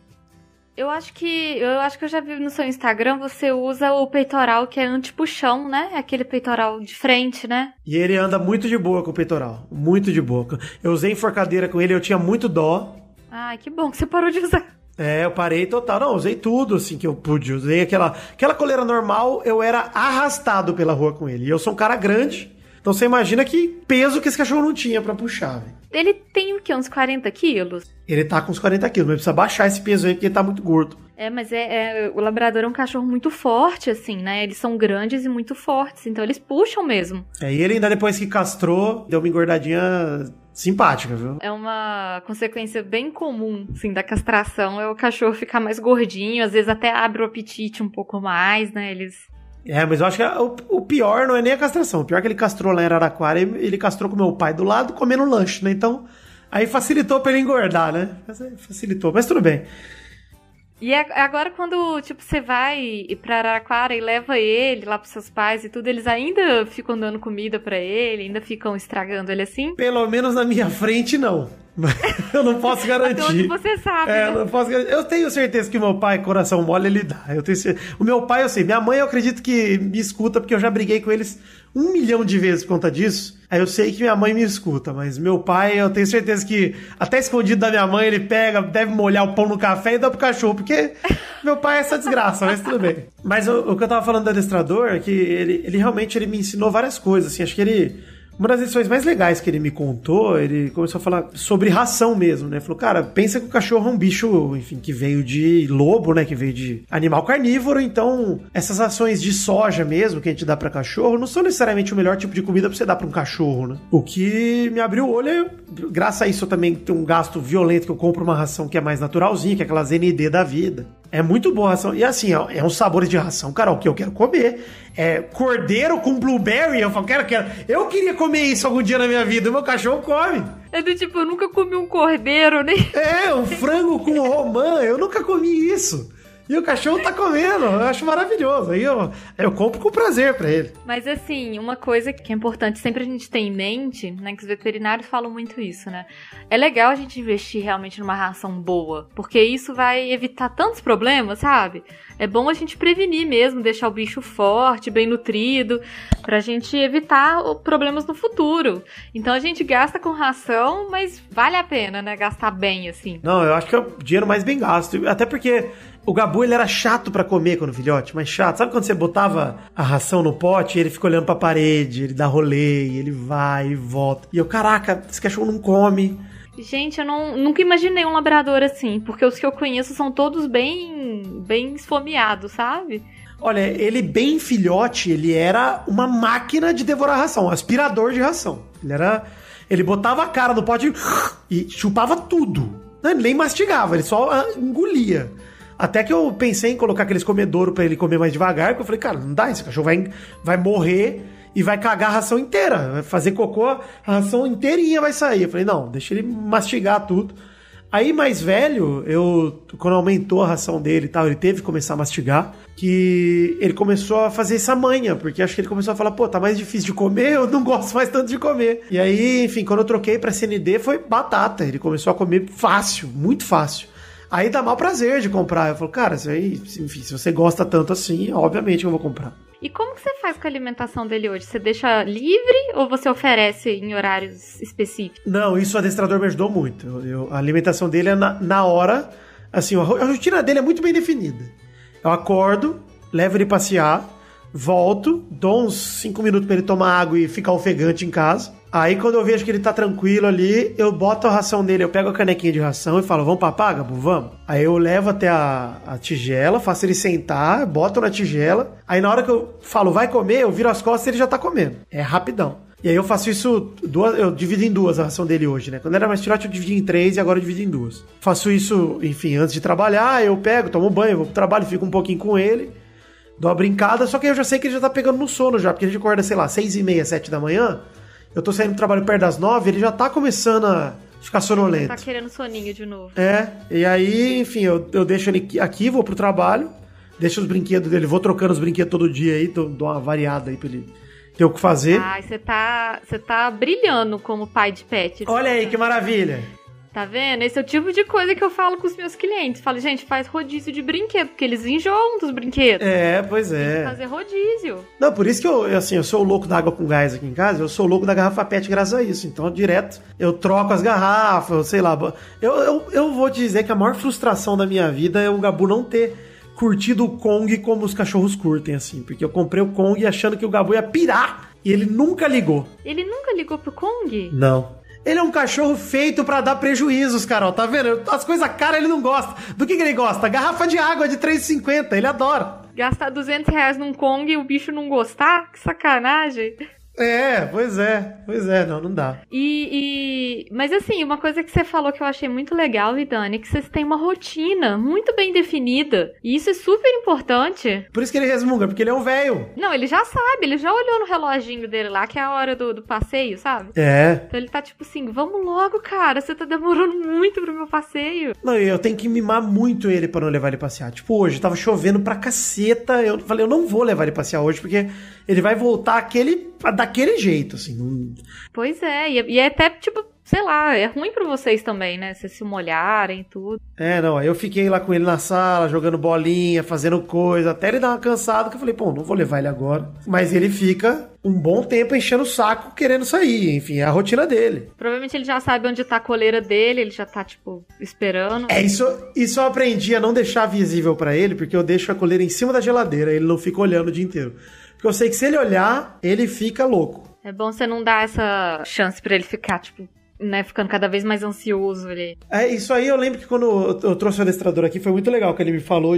Eu acho que eu já vi no seu Instagram, você usa o peitoral que é anti-puxão, né? Aquele peitoral de frente, né? E ele anda muito de boa com o peitoral. Muito de boa. Eu usei enforcadeira com ele, eu tinha muito dó. Ai, que bom que você parou de usar. Eu parei total. Não, usei tudo, assim, que eu pude. Usei aquela coleira normal, eu era arrastado pela rua com ele. E eu sou um cara grande, então você imagina que peso que esse cachorro não tinha pra puxar, velho. Ele tem o quê? Uns 40 quilos? Ele tá com uns 40 quilos, mas precisa baixar esse peso aí porque ele tá muito gordo. Mas o labrador é um cachorro muito forte, assim, né? Eles são grandes e muito fortes, então eles puxam mesmo. E ele ainda depois que castrou, deu uma engordadinha simpática, viu? É uma consequência bem comum, assim, da castração, é o cachorro ficar mais gordinho, às vezes até abre o apetite um pouco mais, né? Mas eu acho que o pior não é nem a castração. O pior é que ele castrou lá em Araraquara, ele castrou com meu pai do lado, comendo lanche, né? Então, aí facilitou pra ele engordar, né? Facilitou, mas tudo bem. E agora quando, tipo, você vai pra Araraquara e leva ele lá pros seus pais e tudo, eles ainda ficam dando comida pra ele, ainda ficam estragando ele assim? Pelo menos na minha frente, não. Eu não posso garantir. Até onde você sabe, né? Não posso garantir. Eu tenho certeza que o meu pai, coração mole, ele dá. O meu pai, eu sei. Minha mãe, eu acredito que me escuta, porque eu já briguei com eles 1 milhão de vezes por conta disso. Aí eu sei que minha mãe me escuta, mas meu pai, eu tenho certeza que, até escondido da minha mãe, ele pega, deve molhar o pão no café e dá pro cachorro, porque meu pai é essa desgraça, mas tudo bem. Mas o que eu tava falando do adestrador é que ele realmente me ensinou várias coisas, assim, acho que uma das lições mais legais que ele me contou, ele começou a falar sobre ração mesmo, né? Falou, cara, pensa que o cachorro é um bicho, enfim, que veio de lobo, né? Que veio de animal carnívoro, então essas rações de soja mesmo que a gente dá pra cachorro não são necessariamente o melhor tipo de comida pra você dar pra um cachorro, né? O que me abriu o olho, graças a isso eu também tenho um gasto violento que eu compro uma ração que é mais naturalzinha, que é aquelas ND da vida. É muito boa a ração. E assim, é uns sabores de ração, cara, o que eu quero comer. Cordeiro com blueberry, eu falo, eu queria comer isso algum dia na minha vida, o meu cachorro come. É do tipo, eu nunca comi um cordeiro, né? Um frango com romã, eu nunca comi isso. E o cachorro tá comendo, eu acho maravilhoso. Aí eu compro com prazer pra ele. Mas assim, uma coisa que é importante sempre a gente ter em mente, né, que os veterinários falam muito isso, né? É legal a gente investir realmente numa ração boa, porque isso vai evitar tantos problemas, sabe? É bom a gente prevenir mesmo, deixar o bicho forte, bem nutrido, pra gente evitar problemas no futuro. Então a gente gasta com ração, mas vale a pena, né? Gastar bem, assim. Não, eu acho que é o dinheiro mais bem gasto. Até porque o Gabu, ele era chato pra comer quando filhote, mas chato. Sabe quando você botava a ração no pote e ele fica olhando pra parede, ele dá rolê, ele vai e volta. E eu, caraca, esse cachorro não come. Gente, eu nunca imaginei um labrador assim, porque os que eu conheço são todos bem esfomeados, sabe? Olha, ele bem filhote, ele era uma máquina de devorar ração, um aspirador de ração. Ele botava a cara no pote e chupava tudo. Ele nem mastigava, ele só engolia. Até que eu pensei em colocar aqueles comedouros pra ele comer mais devagar, porque eu falei, cara, não dá, esse cachorro vai morrer e vai cagar a ração inteira. Vai fazer cocô, a ração inteirinha vai sair. Eu falei, não, deixa ele mastigar tudo. Aí, mais velho, quando aumentou a ração dele e tal, ele teve que começar a mastigar, que ele começou a fazer essa manha, porque acho que ele começou a falar, pô, tá mais difícil de comer, eu não gosto mais tanto de comer. E aí, enfim, quando eu troquei pra CND, foi batata. Ele começou a comer fácil, muito fácil. Aí dá mau prazer de comprar. Eu falo, cara, isso aí, enfim, se você gosta tanto assim, obviamente eu vou comprar. E como que você faz com a alimentação dele hoje? Você deixa livre ou você oferece em horários específicos? Não, isso o adestrador me ajudou muito. A alimentação dele é na hora. Assim, a rotina dele é muito bem definida. Eu acordo, levo ele passear, volto, dou uns 5 minutos pra ele tomar água e ficar ofegante em casa. Aí quando eu vejo que ele tá tranquilo ali, eu boto a ração dele, eu pego a canequinha de ração e falo, vamos papar, Gabu? Vamos. Aí eu levo até a tigela, faço ele sentar, boto na tigela. Aí na hora que eu falo, vai comer, eu viro as costas e ele já tá comendo. É rapidão. E aí eu faço isso, eu divido em 2 a ração dele hoje, né? Quando era mais filhote eu dividi em 3 e agora eu divido em 2. Faço isso, enfim, antes de trabalhar, eu pego, tomo banho, vou pro trabalho, fico um pouquinho com ele, dou uma brincada, só que eu já sei que ele já tá pegando no sono já, porque a gente acorda, sei lá, 6h30, 7 da manhã, eu tô saindo do trabalho perto das 9, ele já tá começando a ficar sonolento. Tá querendo soninho de novo. E aí, enfim, eu deixo ele aqui, vou pro trabalho, deixo os brinquedos dele, vou trocando os brinquedos todo dia aí, dou uma variada aí pra ele ter o que fazer. Ai, você tá brilhando como pai de pet. Olha aí, que maravilha. Tá vendo? Esse é o tipo de coisa que eu falo com os meus clientes. Falo, gente, faz rodízio de brinquedo, porque eles enjoam dos brinquedos. Pois é. Tem que fazer rodízio. Não, por isso que eu sou o louco da água com gás aqui em casa, eu sou o louco da garrafa PET graças a isso. Então, direto, eu troco as garrafas, sei lá. Eu vou te dizer que a maior frustração da minha vida é o Gabu não ter curtido o Kong como os cachorros curtem, assim. Porque eu comprei o Kong achando que o Gabu ia pirar e ele nunca ligou. Ele nunca ligou pro Kong? Não. Ele é um cachorro feito pra dar prejuízos, Carol, tá vendo? As coisas caras ele não gosta. Do que ele gosta? Garrafa de água de R$3,50, ele adora. Gastar R$200 num Kong e o bicho não gostar? Que sacanagem. Pois é, não dá. Mas assim, uma coisa que você falou que eu achei muito legal, Vidani, é que vocês têm uma rotina muito bem definida. E isso é super importante. Por isso que ele resmunga, porque ele é um velho. Não, ele já sabe, ele já olhou no reloginho dele lá, que é a hora do passeio, sabe? Então ele tá tipo assim, vamos logo, cara, você tá demorando muito pro meu passeio. Não, eu tenho que mimar muito ele pra não levar ele passear. Tipo, hoje, tava chovendo pra caceta, eu falei, eu não vou levar ele passear hoje, porque ele vai voltar daquele jeito, assim. Pois é, e é até, tipo, sei lá, é ruim pra vocês também, né? Vocês se molharem e tudo. Não, eu fiquei lá com ele na sala, jogando bolinha, fazendo coisa, até ele dar uma cansada, que eu falei, pô, não vou levar ele agora. Mas ele fica um bom tempo enchendo o saco, querendo sair, enfim, é a rotina dele. Provavelmente ele já sabe onde tá a coleira dele, ele já tá, tipo, esperando. Isso eu aprendi a não deixar visível pra ele, porque eu deixo a coleira em cima da geladeira, ele não fica olhando o dia inteiro. Porque eu sei que se ele olhar, ele fica louco. É bom você não dar essa chance pra ele ficar, tipo, né, ficando cada vez mais ansioso ali. Isso aí eu lembro que quando eu trouxe o adestrador aqui, foi muito legal que ele me falou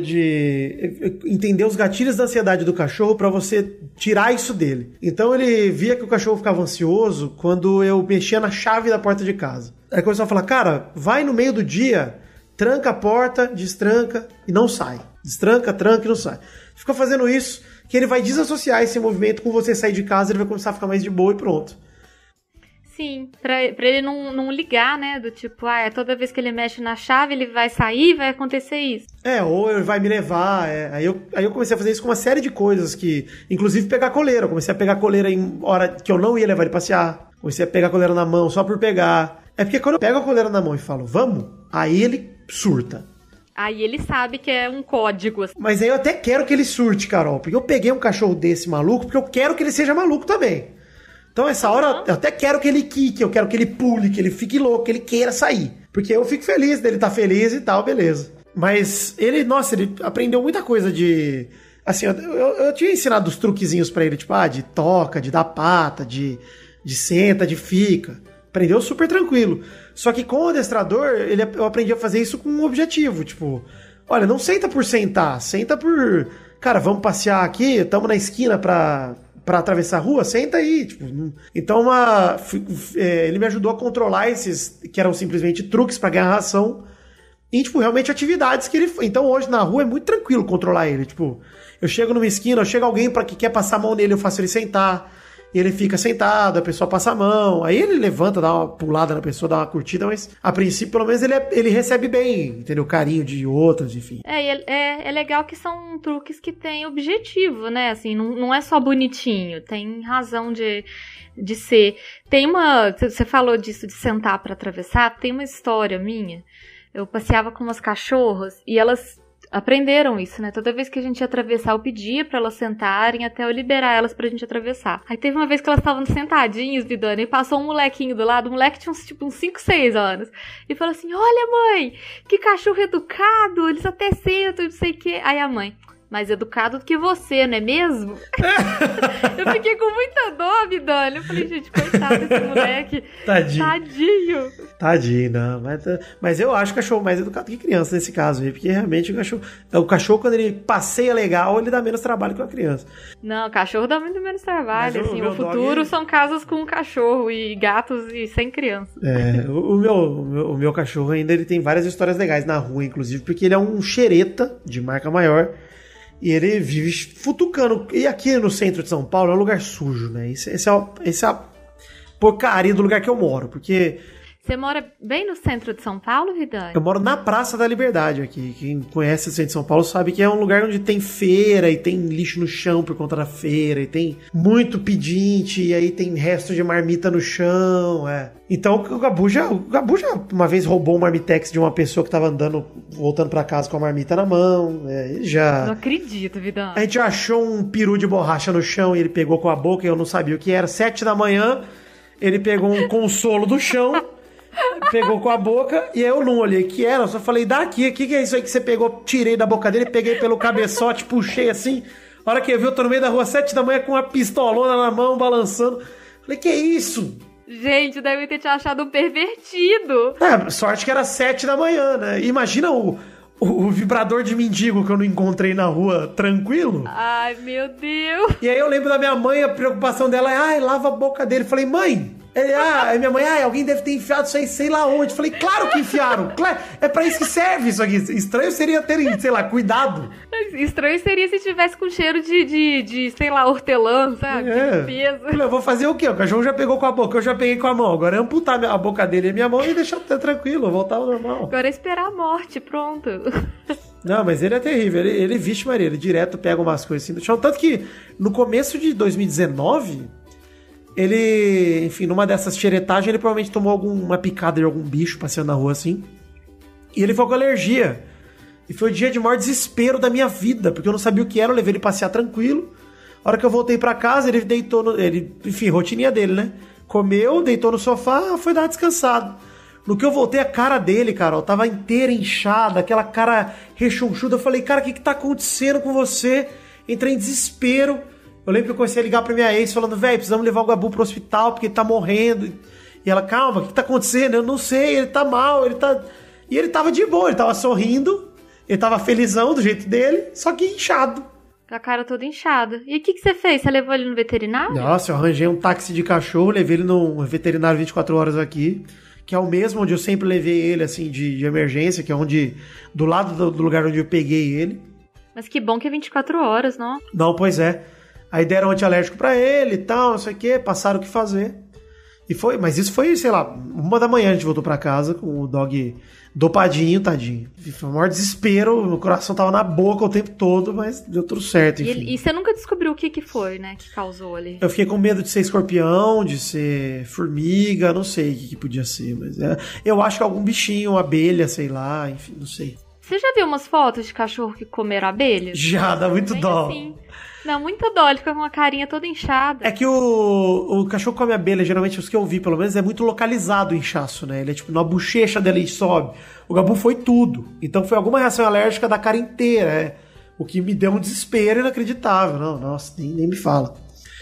de entender os gatilhos da ansiedade do cachorro pra você tirar isso dele. Então ele via que o cachorro ficava ansioso quando eu mexia na chave da porta de casa. Aí começou a falar, cara, vai no meio do dia, tranca a porta, destranca e não sai. Destranca, tranca e não sai. Fica fazendo isso, que ele vai desassociar esse movimento com você sair de casa, ele vai começar a ficar mais de boa e pronto. Sim, pra ele não ligar, né, do tipo, toda vez que ele mexe na chave, ele vai sair e vai acontecer isso. Ou ele vai me levar, Aí eu comecei a fazer isso com uma série de coisas, que, inclusive pegar coleira, eu comecei a pegar coleira em hora que eu não ia levar ele passear, comecei a pegar a coleira na mão só por pegar. É porque quando eu pego a coleira na mão e falo, vamos, aí ele surta. Aí ele sabe que é um código. Mas aí eu até quero que ele surte, Carol, porque eu peguei um cachorro desse maluco, porque eu quero que ele seja maluco também. Então essa hora eu até quero que ele quique, eu quero que ele pule, que ele fique louco, que ele queira sair. Porque eu fico feliz dele estar feliz e tal, beleza. Mas ele aprendeu muita coisa de... Assim, eu tinha ensinado os truquezinhos pra ele, tipo, de toca, de dar pata, de senta, de fica. Aprendeu super tranquilo. Só que com o adestrador, eu aprendi a fazer isso com um objetivo. Tipo, olha, não senta por sentar, senta por... Cara, vamos passear aqui, estamos na esquina pra atravessar a rua, senta aí. Tipo, então, ele me ajudou a controlar esses, que eram simplesmente truques pra ganhar ração, e, tipo, realmente atividades que ele... Então, hoje, na rua, é muito tranquilo controlar ele. Tipo, eu chego numa esquina, chega alguém que quer passar a mão nele, eu faço ele sentar. e ele fica sentado, a pessoa passa a mão, aí ele levanta, dá uma pulada na pessoa, dá uma curtida, mas a princípio, pelo menos, ele recebe bem, entendeu? O carinho de outros, enfim. É legal que são truques que têm objetivo, né? Assim, não é só bonitinho, tem razão de ser. Tem você falou disso de sentar pra atravessar, tem uma história minha. Eu passeava com umas cachorras e elas aprenderam isso, né? Toda vez que a gente ia atravessar, eu pedia pra elas sentarem até eu liberar elas pra gente atravessar. Aí teve uma vez que elas estavam sentadinhas, Vidani, e passou um molequinho do lado, o moleque tinha uns 5, 6 anos, e falou assim, olha mãe, que cachorro educado, eles até sentam, não sei o quê. Aí a mãe, mais educado do que você, não é mesmo? Eu fiquei com muita dó, Vidani. Eu falei, gente, coitado desse moleque. Tadinho, não. Mas eu acho o cachorro mais educado que criança nesse caso aí, porque realmente o cachorro, quando ele passeia legal, ele dá menos trabalho que uma criança. Não, o cachorro dá muito menos trabalho. Assim, no futuro são casas com cachorro e gatos e sem criança. O meu cachorro ainda ele tem várias histórias legais na rua, inclusive, porque ele é um xereta de marca maior. E ele vive futucando. E aqui no centro de São Paulo é um lugar sujo, né? Esse é a porcaria do lugar que eu moro. Porque... Você mora bem no centro de São Paulo, Vidani? Eu moro na Praça da Liberdade aqui. Quem conhece o centro de São Paulo sabe que é um lugar onde tem feira e tem lixo no chão por conta da feira e tem muito pedinte e aí tem resto de marmita no chão, Então o Gabu já uma vez roubou um marmitex de uma pessoa que tava voltando pra casa com a marmita na mão, já... Não acredito, Vidani. A gente achou um peru de borracha no chão e ele pegou com a boca e eu não sabia o que era. 7 da manhã, ele pegou um consolo do chão... Pegou com a boca e eu não olhei que era, eu só falei, daqui, o que é isso aí que você pegou? Tirei da boca dele, peguei pelo cabeçote, puxei assim. A hora que eu vi, eu tô no meio da rua 7 da manhã com uma pistolona na mão, balançando. Falei, que é isso? Gente, deve ter te achado um pervertido. Sorte que era 7 da manhã, né? Imagina o vibrador de mendigo que eu não encontrei na rua tranquilo. Ai, meu Deus. E aí eu lembro da minha mãe, a preocupação dela é, lava a boca dele. Falei, mãe... minha mãe, alguém deve ter enfiado isso aí, sei lá onde. Falei, claro que enfiaram, claro, é pra isso que serve isso aqui. Estranho seria terem, sei lá, cuidado. Estranho seria se tivesse com cheiro de sei lá, hortelã, sabe? De limpeza. Eu vou fazer o quê? O cachorro já pegou com a boca, eu já peguei com a mão. Agora é amputar a boca dele e minha mão e deixar tranquilo, voltar ao normal. Agora é esperar a morte, pronto. Não, mas ele é terrível. Ele vixe Maria, ele direto pega umas coisas assim do chão. Tanto que no começo de 2019... Ele, enfim, numa dessas xeretagens, ele provavelmente tomou alguma picada de algum bicho passeando na rua assim. E ele foi com alergia. E foi o dia de maior desespero da minha vida, porque eu não sabia o que era, eu levei ele passear tranquilo. A hora que eu voltei pra casa, ele deitou enfim, rotininha dele, né? Comeu, deitou no sofá, foi dar uma descansada. No que eu voltei, a cara dele, Carol, tava inteira inchada, aquela cara rechonchuda. Eu falei, cara, o que tá acontecendo com você? Entrei em desespero. Eu lembro que eu comecei a ligar pra minha ex falando, velho, precisamos levar o Gabu pro hospital porque ele tá morrendo. E ela, calma, o que tá acontecendo? Eu não sei, ele tá mal, E ele tava de boa, ele tava sorrindo, ele tava felizão do jeito dele, só que inchado. Com a cara toda inchada. E o que você fez? Você levou ele no veterinário? Nossa, eu arranjei um táxi de cachorro, levei ele no veterinário 24 horas aqui, que é o mesmo onde eu sempre levei ele, assim, de emergência, que é onde, do lado do lugar onde eu peguei ele. Mas que bom que é 24 horas, não? Não, pois é. Aí deram antialérgico pra ele e tal, não sei o que, passaram o que fazer. Mas isso foi, sei lá, 1 da manhã a gente voltou pra casa com o dog dopadinho, tadinho. Foi o maior desespero, meu coração tava na boca o tempo todo, mas deu tudo certo, enfim. E você nunca descobriu o que foi, né, que causou ali? Eu fiquei com medo de ser escorpião, de ser formiga, não sei o que podia ser, mas eu acho que algum bichinho, uma abelha, sei lá, enfim, não sei. Você já viu umas fotos de cachorro que comeram abelha? Já, dá muito dó. Assim. Não, muita dó, ele fica com uma carinha toda inchada. É que o cachorro come abelha, geralmente os que eu vi, pelo menos, é muito localizado o inchaço, né? Ele é tipo, na bochecha dele e sobe. O Gabu foi tudo. Então foi alguma reação alérgica da cara inteira, O que me deu um desespero inacreditável. Não, nossa, nem me fala.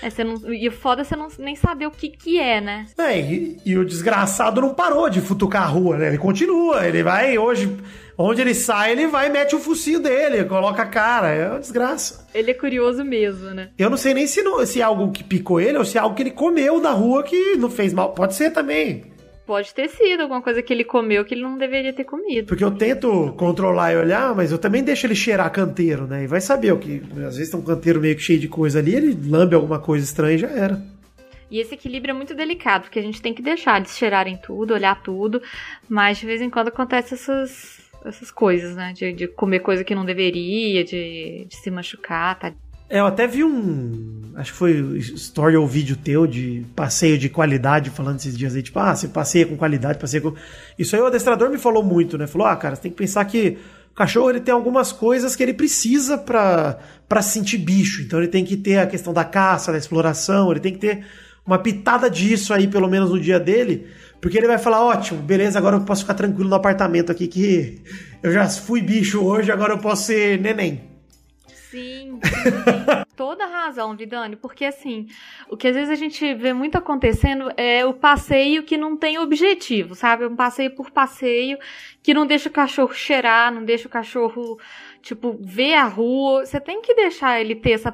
E o foda é você nem saber o que é, né? E o desgraçado não parou de futucar a rua, né? Ele continua, ele vai hoje... Onde ele sai, ele vai e mete o focinho dele, coloca a cara, é uma desgraça. Ele é curioso mesmo, né? Eu não sei nem se é algo que picou ele ou se é algo que ele comeu da rua que não fez mal. Pode ser também. Pode ter sido alguma coisa que ele comeu que ele não deveria ter comido. Porque eu tento controlar e olhar, mas eu também deixo ele cheirar canteiro, né? E vai saber o que... Às vezes tem um canteiro meio que cheio de coisa ali, ele lambe alguma coisa estranha e já era. E esse equilíbrio é muito delicado, porque a gente tem que deixar eles cheirarem tudo, olhar tudo, mas de vez em quando acontece essas coisas, né? De comer coisa que não deveria, de se machucar, tá? Eu até vi acho que foi story ou vídeo teu de passeio de qualidade, falando esses dias aí, tipo, você passeia com qualidade, passeia com... Isso aí o adestrador me falou muito, né? Falou, cara, você tem que pensar que o cachorro, ele tem algumas coisas que ele precisa pra sentir bicho. Então ele tem que ter a questão da caça, da exploração, ele tem que ter uma pitada disso aí, pelo menos no dia dele, porque ele vai falar, ótimo, beleza, agora eu posso ficar tranquilo no apartamento aqui, que eu já fui bicho hoje, agora eu posso ser neném. Sim, tem toda razão, Vidani, porque assim, o que às vezes a gente vê muito acontecendo é o passeio que não tem objetivo, sabe? Um passeio por passeio, que não deixa o cachorro cheirar, não deixa o cachorro, tipo, ver a rua. Você tem que deixar ele ter essa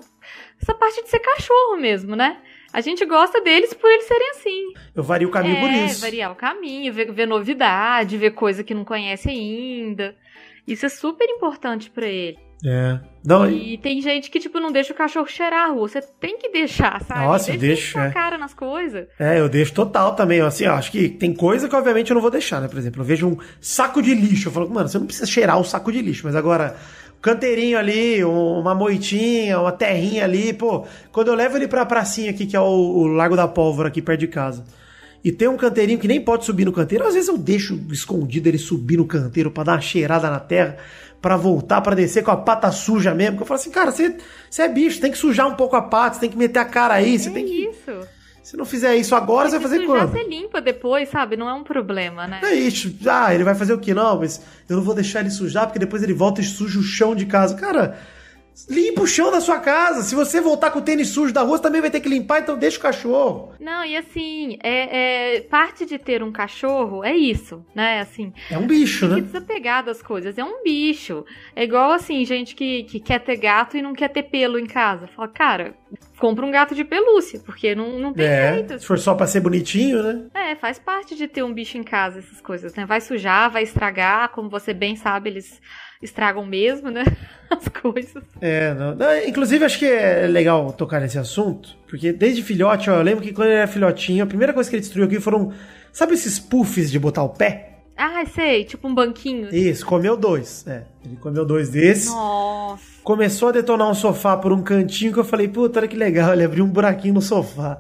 parte de ser cachorro mesmo, né? A gente gosta deles por eles serem assim. Eu vario o caminho por isso. Variar o caminho, ver novidade, ver coisa que não conhece ainda. Isso é super importante pra ele. Não, e tem gente que, tipo, não deixa o cachorro cheirar a rua. Você tem que deixar, sabe? Nossa, eu deixo. Deixa a cara nas coisas. Eu deixo total também. Assim, acho que tem coisa que, obviamente, eu não vou deixar, né? Por exemplo, eu vejo um saco de lixo. Eu falo, mano, você não precisa cheirar o saco de lixo. Mas agora, um canteirinho ali, uma moitinha, uma terrinha ali, pô. Quando eu levo ele pra pracinha aqui, que é o Largo da Pólvora, aqui perto de casa, e tem um canteirinho que nem pode subir no canteiro, às vezes eu deixo escondido ele subir no canteiro pra dar uma cheirada na terra, pra voltar, pra descer com a pata suja mesmo. Porque eu falo assim, cara, você é bicho, tem que sujar um pouco a pata, você tem que meter a cara aí, você tem que... Isso. Se não fizer isso agora, você vai fazer quando? Você limpa depois, sabe? Não é um problema, né? É isso. Ele vai fazer o quê? Não, mas eu não vou deixar ele sujar, porque depois ele volta e suja o chão de casa. Cara, limpa o chão da sua casa. Se você voltar com o tênis sujo da rua, você também vai ter que limpar, então deixa o cachorro. Não, e assim, parte de ter um cachorro é isso, né? Assim, é um bicho, né? Tem que desapegar das coisas, é um bicho. É igual assim, gente que quer ter gato e não quer ter pelo em casa. Fala, cara, compra um gato de pelúcia, porque não tem jeito. Se for só pra ser bonitinho, né? Faz parte de ter um bicho em casa, essas coisas, né? Vai sujar, vai estragar, como você bem sabe, eles estragam mesmo, né? As coisas. Inclusive, acho que é legal tocar nesse assunto, porque desde filhote, eu lembro que quando ele era filhotinho, a primeira coisa que ele destruiu aqui foram, sabe esses puffs de botar o pé? Sei, tipo um banquinho. Isso, comeu 2. Ele comeu 2 desses. Nossa. Começou a detonar um sofá por um cantinho que eu falei, puta, olha que legal, ele abriu um buraquinho no sofá.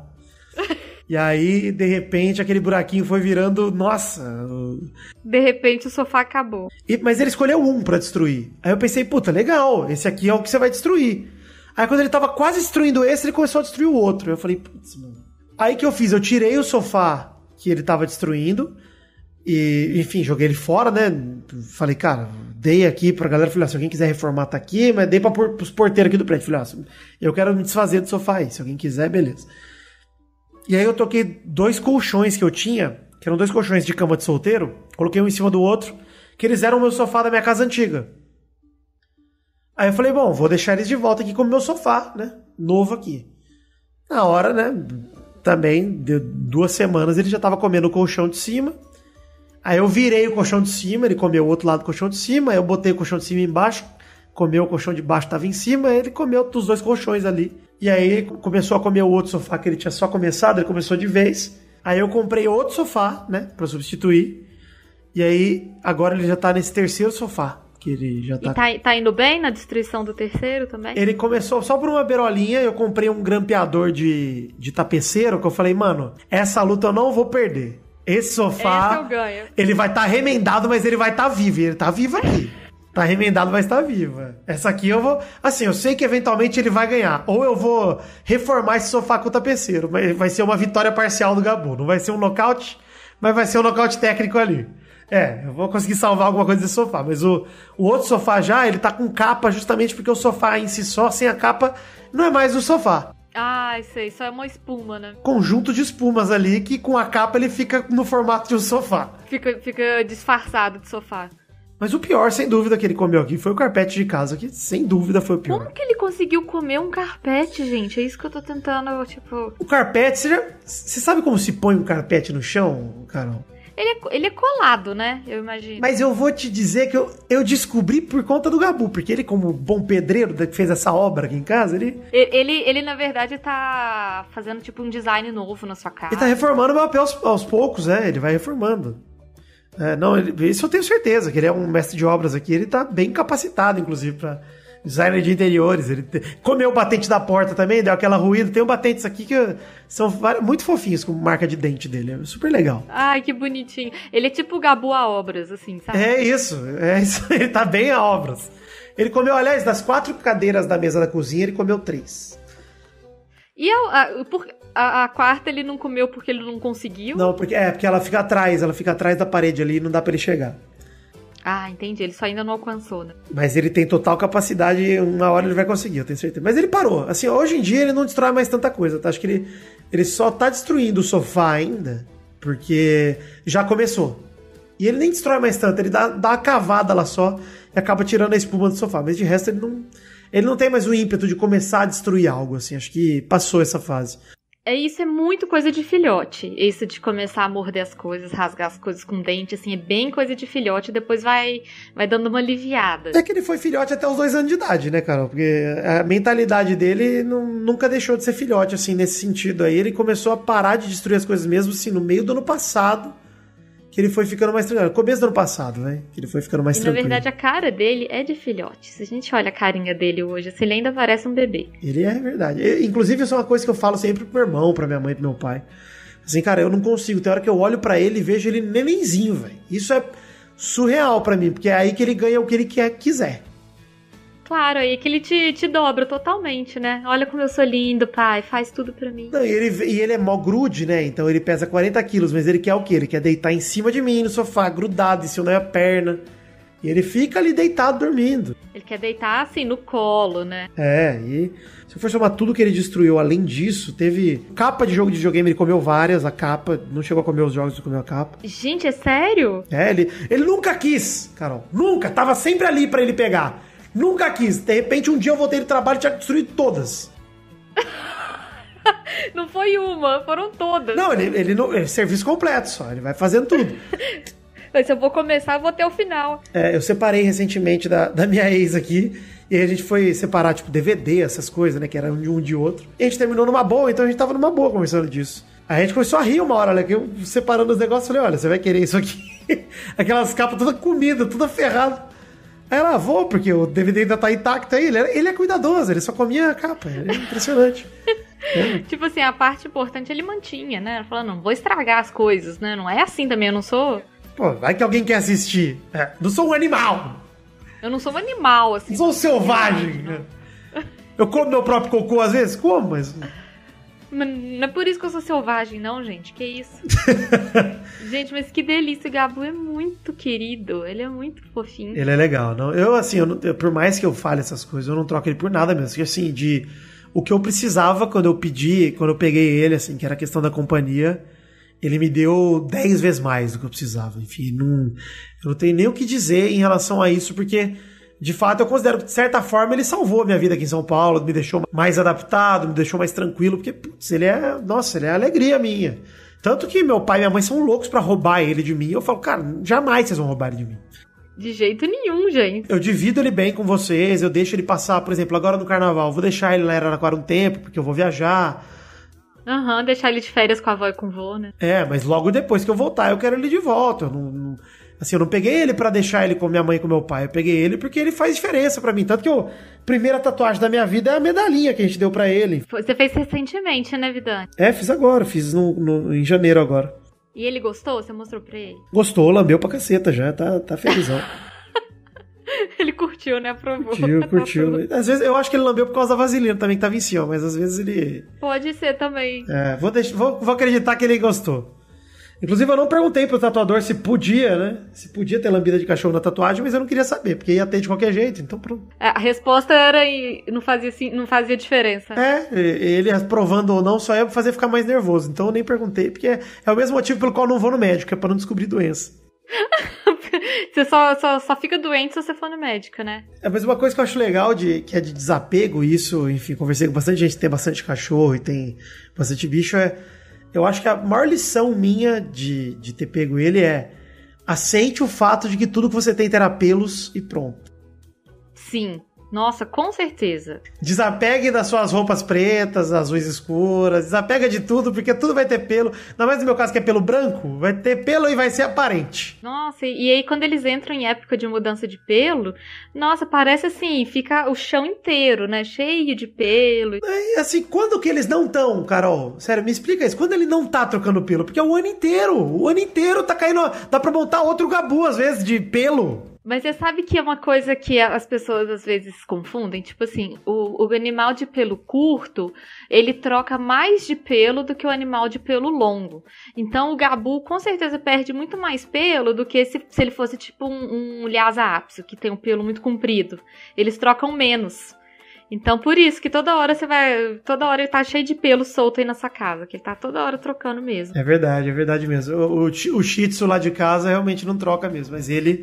E aí, de repente, aquele buraquinho foi virando, nossa... De repente, o sofá acabou. Mas ele escolheu um pra destruir. Aí eu pensei, puta, legal, esse aqui é o que você vai destruir. Aí quando ele tava quase destruindo esse, ele começou a destruir o outro. Eu falei, putz, mano... Aí que eu fiz? Eu tirei o sofá que ele tava destruindo e, enfim, joguei ele fora, né? Falei, cara, dei aqui pra galera, falei, se alguém quiser reformar, tá aqui, mas dei pros porteiros aqui do prédio. Falei, eu quero me desfazer do sofá aí, se alguém quiser, beleza. E aí eu toquei 2 colchões que eu tinha, que eram 2 colchões de cama de solteiro, coloquei um em cima do outro, que eles eram o meu sofá da minha casa antiga. Aí eu falei, bom, vou deixar eles de volta aqui como meu sofá, né? Novo aqui. Na hora, né? Também, deu 2 semanas, ele já tava comendo o colchão de cima. Aí eu virei o colchão de cima, ele comeu o outro lado do colchão de cima, aí eu botei o colchão de cima embaixo, comeu o colchão de baixo, tava em cima, aí ele comeu os 2 colchões ali. E aí começou a comer o outro sofá que ele tinha só começado, ele começou de vez. Aí eu comprei outro sofá, né, pra substituir. E aí agora ele já tá nesse terceiro sofá, que ele já tá... E tá indo bem na destruição do terceiro também? Ele começou só por uma beirolinha, eu comprei um grampeador de tapeceiro, que eu falei, mano, essa luta eu não vou perder. Esse sofá, eu ganho. Ele vai estar remendado, mas ele vai estar vivo. E ele tá vivo aqui. Tá remendado, mas tá vivo. Essa aqui eu vou... Assim, eu sei que eventualmente ele vai ganhar. Ou eu vou reformar esse sofá com o tapeceiro. Mas vai ser uma vitória parcial do Gabu. Não vai ser um nocaute, mas vai ser um nocaute técnico ali. Eu vou conseguir salvar alguma coisa desse sofá. Mas o outro sofá já, ele tá com capa justamente porque o sofá em si só, sem a capa, não é mais o sofá. Sei, só é uma espuma, né? Conjunto de espumas ali, que com a capa ele fica no formato de um sofá. Fica disfarçado de sofá. Mas o pior, sem dúvida, que ele comeu aqui foi o carpete de casa, que sem dúvida foi o pior. Como que ele conseguiu comer um carpete, gente? É isso que eu tô tentando, tipo... O carpete, você sabe como se põe um carpete no chão, Carol? Ele é colado, né? Eu imagino. Mas eu vou te dizer que eu descobri por conta do Gabu, porque ele, como bom pedreiro que fez essa obra aqui em casa, Ele na verdade, tá fazendo, tipo, um design novo na sua casa. Ele tá reformando o meu papel aos poucos, né? Ele vai reformando. Isso eu tenho certeza, que ele é um mestre de obras aqui, ele tá bem capacitado, inclusive, pra designer de interiores. Ele comeu o batente da porta também, deu aquela ruída. Tem batentes aqui que são muito fofinhos, com marca de dente dele. É super legal. Ai, que bonitinho. Ele é tipo o Gabu a obras, assim, sabe? É isso. Ele tá bem a obras. Ele comeu, aliás, das 4 cadeiras da mesa da cozinha, ele comeu 3. E a quarta ele não comeu porque ele não conseguiu? Não, porque ela fica atrás da parede ali e não dá pra ele chegar. Ah, entendi. Ele só ainda não alcançou, né? Mas ele tem total capacidade e uma hora ele vai conseguir, eu tenho certeza. Mas ele parou. Assim, hoje em dia ele não destrói mais tanta coisa, tá? Acho que ele só tá destruindo o sofá ainda porque já começou. E ele nem destrói mais tanto, ele dá uma cavada lá só e acaba tirando a espuma do sofá. Mas de resto ele não tem mais o ímpeto de começar a destruir algo, assim. Acho que passou essa fase. Isso é muito coisa de filhote. Isso de começar a morder as coisas, rasgar as coisas com dente, assim, é bem coisa de filhote. Depois vai dando uma aliviada. É que ele foi filhote até os 2 anos de idade, né, Carol? Porque a mentalidade dele nunca deixou de ser filhote, assim, nesse sentido aí. Ele começou a parar de destruir as coisas mesmo, assim, no meio do ano passado, que ele foi ficando mais tranquilo. Começo do ano passado, né? Que ele foi ficando mais tranquilo. Na verdade, a cara dele é de filhote. Se a gente olha a carinha dele hoje, assim, ele ainda parece um bebê. Ele é verdade. Inclusive, isso é uma coisa que eu falo sempre pro meu irmão, pra minha mãe e pro meu pai. Assim, cara, eu não consigo. Tem hora que eu olho pra ele e vejo ele nenenzinho, velho. Isso é surreal pra mim, porque é aí que ele ganha o que ele quiser. Claro, aí que ele te dobra totalmente, né? Olha como eu sou lindo, pai, faz tudo pra mim. Não, e ele é mó grude, né? Então ele pesa 40 quilos, mas ele quer o quê? Ele quer deitar em cima de mim no sofá, grudado em cima da minha perna. E ele fica ali deitado, dormindo. Ele quer deitar, assim, no colo, né? E se eu for somar tudo que ele destruiu, além disso, teve capa de jogo de videogame, ele comeu várias, a capa, não chegou a comer os jogos, ele comeu a capa. Gente, é sério? Ele nunca quis, Carol, nunca, tava sempre ali pra ele pegar. Nunca quis. De repente, um dia eu voltei do trabalho e tinha destruído todas. Não foi uma, foram todas. Não, ele é serviço completo só. Ele vai fazendo tudo. Mas se eu vou começar, eu vou até o final. Eu separei recentemente da minha ex aqui. E aí a gente foi separar, tipo, DVD, essas coisas, né? Que era de um de outro. E a gente terminou numa boa, então a gente tava numa boa conversando disso. Aí a gente começou a rir uma hora, né? Que eu separando os negócios, falei, olha, você vai querer isso aqui. Aquelas capas toda comida, toda ferrada. Aí ela, vou, porque o DVD ainda tá intacto aí. Ele é cuidadoso, ele só comia a capa. É impressionante. Tipo assim, a parte importante ele mantinha, né? Ela falou, não vou estragar as coisas, né? Não é assim também, eu não sou... Pô, vai que alguém quer assistir. Não sou um animal. Eu não sou um animal, assim. Não sou um selvagem. Eu como meu próprio cocô às vezes? Como, mas... Não é por isso que eu sou selvagem, não, gente. Que isso? Gente, mas que delícia. O Gabu é muito querido. Ele é muito fofinho. Ele é legal, não? Por mais que eu fale essas coisas, eu não troco ele por nada mesmo. Porque, assim, o que eu precisava quando eu peguei ele, assim, que era a questão da companhia, ele me deu 10 vezes mais do que eu precisava. Enfim, eu não tenho nem o que dizer em relação a isso, porque... De fato, eu considero que, de certa forma, ele salvou a minha vida aqui em São Paulo, me deixou mais adaptado, me deixou mais tranquilo, porque, putz, ele é a alegria minha. Tanto que meu pai e minha mãe são loucos pra roubar ele de mim. Eu falo, cara, jamais vocês vão roubar ele de mim. De jeito nenhum, gente. Eu divido ele bem com vocês, eu deixo ele passar, por exemplo, agora no carnaval, vou deixar ele lá em Araraquara um tempo, porque eu vou viajar. Deixar ele de férias com a avó e com o vô, né? Mas logo depois que eu voltar, eu quero ele de volta. Eu não peguei ele pra deixar ele com minha mãe e com meu pai. Eu peguei ele porque ele faz diferença pra mim. Tanto que a primeira tatuagem da minha vida é a medalhinha que a gente deu pra ele. Você fez recentemente, né, Vidani? Fiz agora. Fiz em janeiro agora. E ele gostou? Você mostrou pra ele? Gostou, lambeu pra caceta já. Tá felizão. Ele curtiu, né? Aprovou. Curtiu. Às vezes eu acho que ele lambeu por causa da vaselina também, que tava em cima. Mas às vezes ele... Pode ser também. Vou acreditar que ele gostou. Inclusive, eu não perguntei pro tatuador se podia, né? Se podia ter lambida de cachorro na tatuagem, mas eu não queria saber, porque ia ter de qualquer jeito, então pronto. A resposta era não fazia diferença. Ele provando ou não só ia fazer ficar mais nervoso, então eu nem perguntei, porque é o mesmo motivo pelo qual eu não vou no médico, é pra não descobrir doença. Você só fica doente se você for no médico, né? Mas uma coisa que eu acho legal, que é de desapego, isso, enfim, conversei com bastante gente que tem bastante cachorro e tem bastante bicho, eu acho que a maior lição minha de ter pego ele é: aceite o fato de que tudo que você tem terá pelos e pronto. Sim. Nossa, com certeza. Desapegue das suas roupas pretas, azuis escuras, desapega de tudo, porque tudo vai ter pelo. Ainda mais no meu caso, que é pelo branco, vai ter pelo e vai ser aparente. Nossa, e aí quando eles entram em época de mudança de pelo, nossa, parece assim, fica o chão inteiro, né? Cheio de pelo. E assim, quando que eles não estão, Carol? Sério, me explica isso. Quando ele não tá trocando pelo? Porque é o ano inteiro. O ano inteiro tá caindo. Dá pra montar outro Gabu, às vezes, de pelo. Mas você sabe que é uma coisa que as pessoas às vezes confundem? Tipo assim, o animal de pelo curto, ele troca mais de pelo do que o animal de pelo longo. Então o Gabu com certeza perde muito mais pelo do que se ele fosse tipo um Lhasa Apso, que tem um pelo muito comprido. Eles trocam menos. Então por isso que toda hora ele tá cheio de pelo solto aí nessa casa, que ele tá toda hora trocando mesmo. É verdade mesmo. O Shih Tzu lá de casa realmente não troca mesmo, mas ele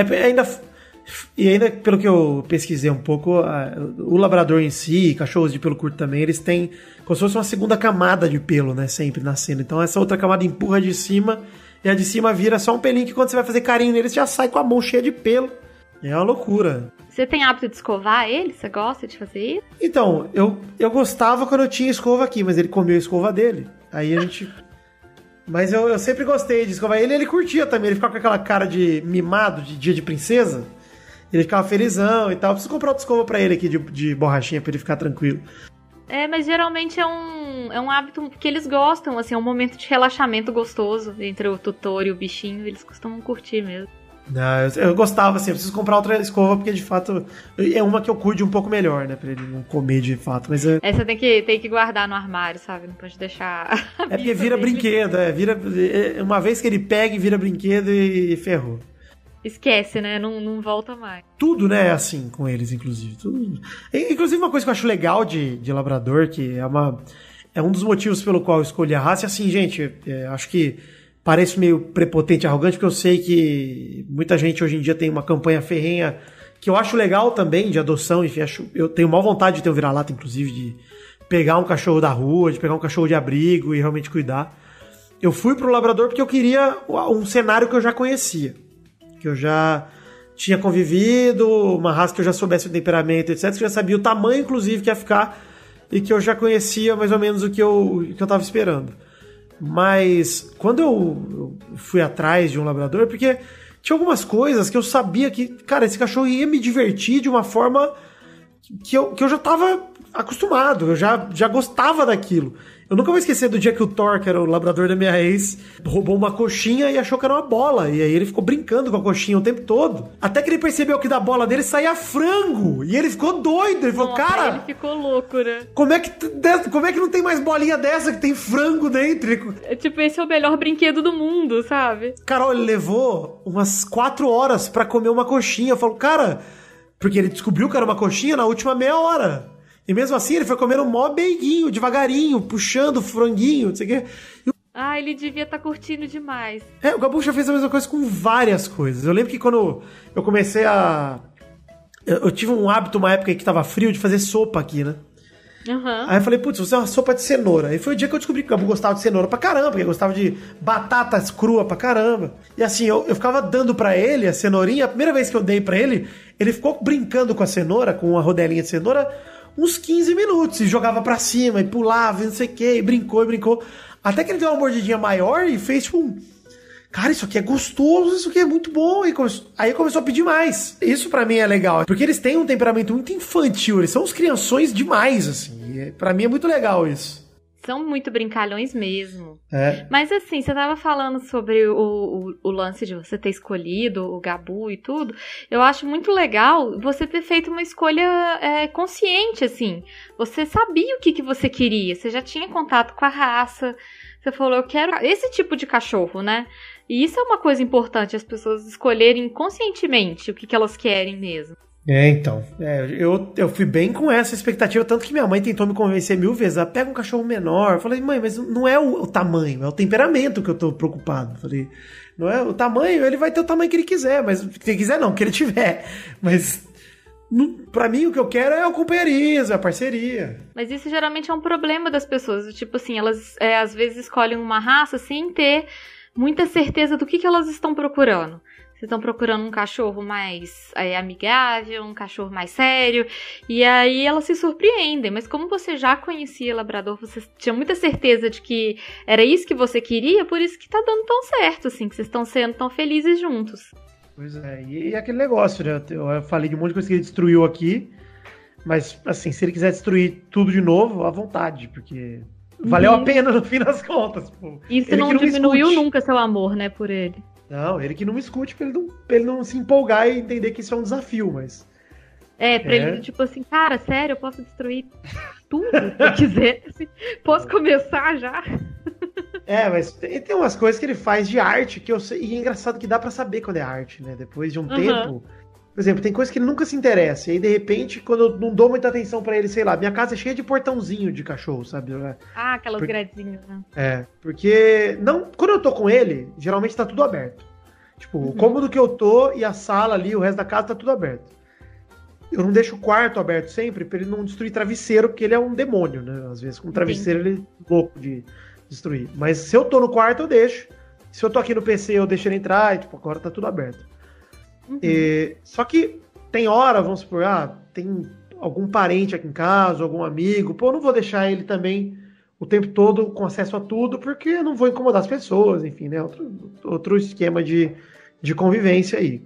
ainda pelo que eu pesquisei um pouco, o labrador em si, cachorros de pelo curto também, eles têm como se fosse uma segunda camada de pelo, né, sempre nascendo. Então essa outra camada empurra de cima e a de cima vira só um pelinho que quando você vai fazer carinho neles já sai com a mão cheia de pelo. É uma loucura. Você tem hábito de escovar ele? Você gosta de fazer isso? Então, eu gostava quando eu tinha escova aqui, mas ele comeu a escova dele. Aí a gente... Mas eu sempre gostei de escovar ele e ele curtia também. Ele ficava com aquela cara de mimado, de dia de princesa. Ele ficava felizão e tal. Eu preciso comprar outra escova pra ele aqui de borrachinha pra ele ficar tranquilo. Mas geralmente é um hábito que eles gostam, assim, é um momento de relaxamento gostoso entre o tutor e o bichinho. Eles costumam curtir mesmo. Não, eu gostava, assim, eu preciso comprar outra escova, porque de fato é uma que eu cuide um pouco melhor, né, pra ele não comer de fato, mas... Essa tem que guardar no armário, sabe, não pode deixar... É porque vira brinquedo, uma vez que ele pega e vira brinquedo e ferrou. Esquece, né, não volta mais. Tudo, né, é assim com eles, inclusive. Tudo. Inclusive uma coisa que eu acho legal de labrador, que é um dos motivos pelo qual eu escolhi a raça, assim, gente, acho que parece meio prepotente e arrogante, porque eu sei que muita gente hoje em dia tem uma campanha ferrenha que eu acho legal também, de adoção, enfim, eu tenho maior vontade de ter um vira-lata, inclusive, de pegar um cachorro da rua, de pegar um cachorro de abrigo e realmente cuidar. Eu fui pro labrador porque eu queria um cenário que eu já conhecia, que eu já tinha convivido, uma raça que eu já soubesse o temperamento, etc, que eu já sabia o tamanho, inclusive, que ia ficar, e que eu já conhecia mais ou menos o que eu tava esperando. Mas quando eu fui atrás de um labrador, porque tinha algumas coisas que eu sabia que, cara, esse cachorro ia me divertir de uma forma que eu já tava acostumado, eu já gostava daquilo. Eu nunca vou esquecer do dia que o Thor, que era o labrador da minha ex, roubou uma coxinha e achou que era uma bola. E aí ele ficou brincando com a coxinha o tempo todo. Até que ele percebeu que da bola dele saía frango. E ele ficou doido. Ele falou, cara... Ele ficou louco, né? Como é que não tem mais bolinha dessa que tem frango dentro? Tipo, esse é o melhor brinquedo do mundo, sabe? Carol, ele levou umas 4 horas pra comer uma coxinha. Eu falo, cara... Porque ele descobriu que era uma coxinha na última meia hora. E mesmo assim, ele foi comendo mó beiguinho, devagarinho, puxando o franguinho, não sei o quê. Ele devia estar curtindo demais. O Gabu já fez a mesma coisa com várias coisas. Eu lembro que quando eu comecei eu tive um hábito, uma época que tava frio, de fazer sopa aqui, né? Uhum. Aí eu falei, putz, vou fazer uma sopa de cenoura. Aí foi o dia que eu descobri que o Gabu gostava de cenoura pra caramba, porque ele gostava de batatas crua pra caramba. E assim, eu ficava dando pra ele a cenourinha. A primeira vez que eu dei pra ele, ele ficou brincando com a cenoura, com uma rodelinha de cenoura, uns 15 minutos, e jogava pra cima, e pulava, e não sei o que, e brincou. Até que ele deu uma mordidinha maior e fez tipo cara, isso aqui é gostoso, isso aqui é muito bom. E aí começou a pedir mais. Isso pra mim é legal, porque eles têm um temperamento muito infantil, eles são uns crianções demais, assim. Pra mim é muito legal isso. São muito brincalhões mesmo. É. Mas assim, você tava falando sobre o lance de você ter escolhido o Gabu e tudo. Eu acho muito legal você ter feito uma escolha consciente, assim. Você sabia o que você queria. Você já tinha contato com a raça. Você falou, eu quero esse tipo de cachorro, né? E isso é uma coisa importante, as pessoas escolherem conscientemente o que elas querem mesmo. Então, eu fui bem com essa expectativa, tanto que minha mãe tentou me convencer 1000 vezes, pega um cachorro menor. Eu falei, mãe, mas não é o tamanho, é o temperamento que eu tô preocupado. Eu falei, não é o tamanho, ele vai ter o tamanho que ele quiser, mas que ele quiser não, que ele tiver. Mas Pra mim, o que eu quero é o companheirismo, a parceria. Mas isso geralmente é um problema das pessoas. Tipo assim, elas às vezes escolhem uma raça sem ter muita certeza do que elas estão procurando. Vocês estão procurando um cachorro mais amigável, um cachorro mais sério, e aí elas se surpreendem. Mas como você já conhecia labrador, você tinha muita certeza de que era isso que você queria, por isso que tá dando tão certo, assim, que vocês estão sendo tão felizes juntos. Pois é, e aquele negócio, né? Eu falei de um monte de coisa que ele destruiu aqui, mas, assim, se ele quiser destruir tudo de novo, à vontade, porque valeu a pena no fim das contas. Pô. Isso não diminuiu nunca seu amor, né, por ele. Não, ele que não me escute pra ele não se empolgar e entender que isso é um desafio, mas... Pra ele, tipo assim, cara, sério, eu posso destruir tudo que eu quiser? Assim, posso começar já? Mas tem umas coisas que ele faz de arte que eu sei, e é engraçado que dá pra saber quando é arte, né? Depois de um tempo... Por exemplo, tem coisas que ele nunca se interessa, e aí, de repente, quando eu não dou muita atenção pra ele, sei lá, minha casa é cheia de portãozinho de cachorro, sabe? Aquelas gradezinhas, né? Porque quando eu tô com ele, geralmente tá tudo aberto. Tipo, o cômodo que eu tô e a sala ali, o resto da casa tá tudo aberto. Eu não deixo o quarto aberto sempre pra ele não destruir travesseiro, porque ele é um demônio, né? Às vezes com travesseiro ele é louco de destruir. Mas se eu tô no quarto, eu deixo. Se eu tô aqui no PC, eu deixo ele entrar e, tipo, agora tá tudo aberto. Só que tem hora, vamos supor, tem algum parente aqui em casa, algum amigo, eu não vou deixar ele também o tempo todo com acesso a tudo, porque eu não vou incomodar as pessoas, enfim, né? Outro esquema de convivência aí.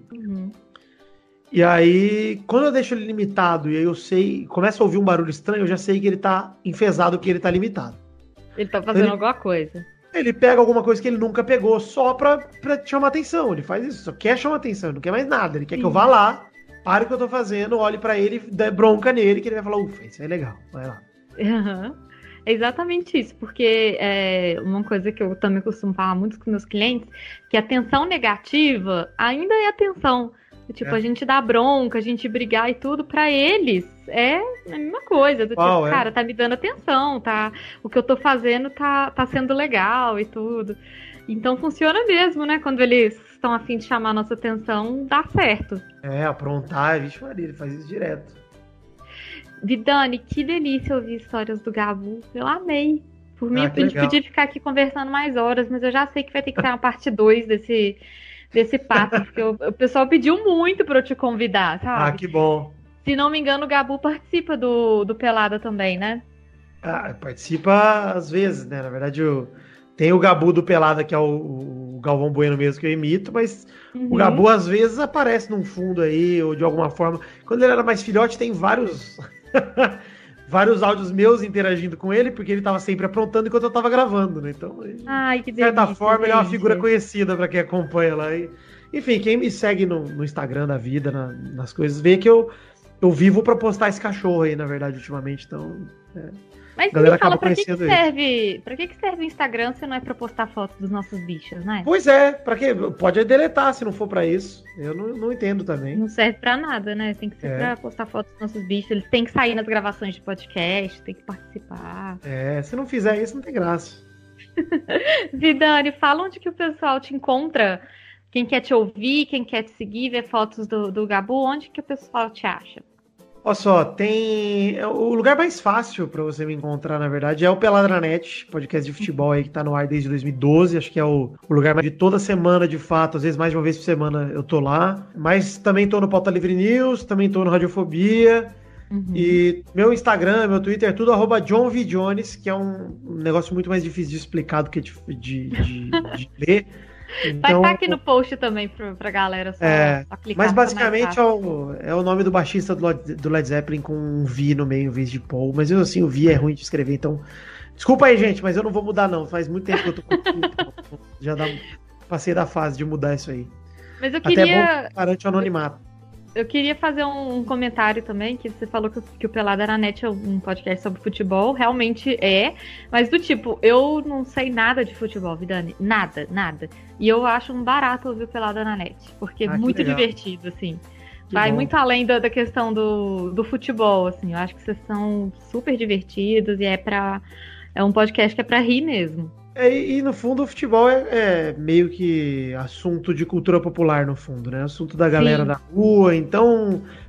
E aí, quando eu deixo ele limitado e aí eu sei, começo a ouvir um barulho estranho, eu já sei que ele tá enfesado, que ele tá limitado. Ele tá fazendo alguma coisa. Ele pega alguma coisa que ele nunca pegou só pra chamar atenção. Ele faz isso, só quer chamar atenção, ele não quer mais nada. Ele quer que eu vá lá, pare o que eu tô fazendo, olhe pra ele, dê bronca nele, que ele vai falar, ufa, isso é legal, vai lá. É exatamente isso, porque uma coisa que eu também costumo falar muito com meus clientes, que a atenção negativa ainda é atenção. Tipo, a gente dá bronca, a gente brigar e tudo, pra eles é a mesma coisa. Do tipo, cara, tá me dando atenção, tá? O que eu tô fazendo tá sendo legal e tudo. Então funciona mesmo, né? Quando eles estão a fim de chamar a nossa atenção, dá certo. Aprontar, vixe Maria, ele faz isso direto. Vidani, que delícia ouvir histórias do Gabu. Eu amei. Por mim, a gente podia ficar aqui conversando mais horas, mas eu já sei que vai ter que ter uma parte 2 desse papo, porque o pessoal pediu muito pra eu te convidar, sabe? Que bom. Se não me engano, o Gabu participa do Pelada também, né? Participa às vezes, né? Na verdade, tem o Gabu do Pelada, que é o Galvão Bueno mesmo, que eu imito, mas o Gabu às vezes aparece num fundo aí, ou de alguma forma. Quando ele era mais filhote, tem vários áudios meus interagindo com ele, porque ele tava sempre aprontando enquanto eu tava gravando, né? Então, que de certa forma, ele é uma figura conhecida pra quem acompanha lá. Enfim, quem me segue no Instagram da vida, nas coisas, vê que eu vivo pra postar esse cachorro aí, na verdade, ultimamente. Então, Mas a galera me fala, acaba conhecendo ele. Pra que serve o Instagram se não é pra postar fotos dos nossos bichos, né? Pois é, pra quê? Pode deletar se não for pra isso. Eu não entendo também. Não serve pra nada, né? Tem que ser pra postar fotos dos nossos bichos. Eles têm que sair nas gravações de podcast, tem que participar. Se não fizer isso, não tem graça. Vidani, fala onde que o pessoal te encontra. Quem quer te ouvir, quem quer te seguir, ver fotos do Gabu, onde que o pessoal te acha? Olha só, tem... O lugar mais fácil pra você me encontrar, na verdade, é o Peladranet, podcast de futebol aí que tá no ar desde 2012. Acho que é o lugar de toda semana, de fato, às vezes mais de uma vez por semana eu tô lá. Mas também tô no Pauta Livre News, também tô no Radiofobia. E meu Instagram, meu Twitter, é tudo @JohnVJones, que é um negócio muito mais difícil de explicar do que de ler. Então, vai estar aqui no post também pra galera só clicar. Mas basicamente é o nome do baixista do Led Zeppelin com um V no meio em vez de Paul. Mas mesmo assim, o V é ruim de escrever, então... Desculpa aí, gente, mas eu não vou mudar não. Faz muito tempo que eu tô com então, passei da fase de mudar isso aí. Mas eu queria... Até bom garante o anonimato. Eu queria fazer um comentário também, que você falou que o Pelada na Net é um podcast sobre futebol, realmente mas do tipo, eu não sei nada de futebol, Vidani, nada. E eu acho um barato ouvir o Pelada na Net, porque é muito divertido, assim. Vai muito além da questão do futebol, assim, eu acho que vocês são super divertidos e é um podcast que é pra rir mesmo. E no fundo o futebol é meio que assunto de cultura popular, no fundo, né? Assunto da galera da rua, então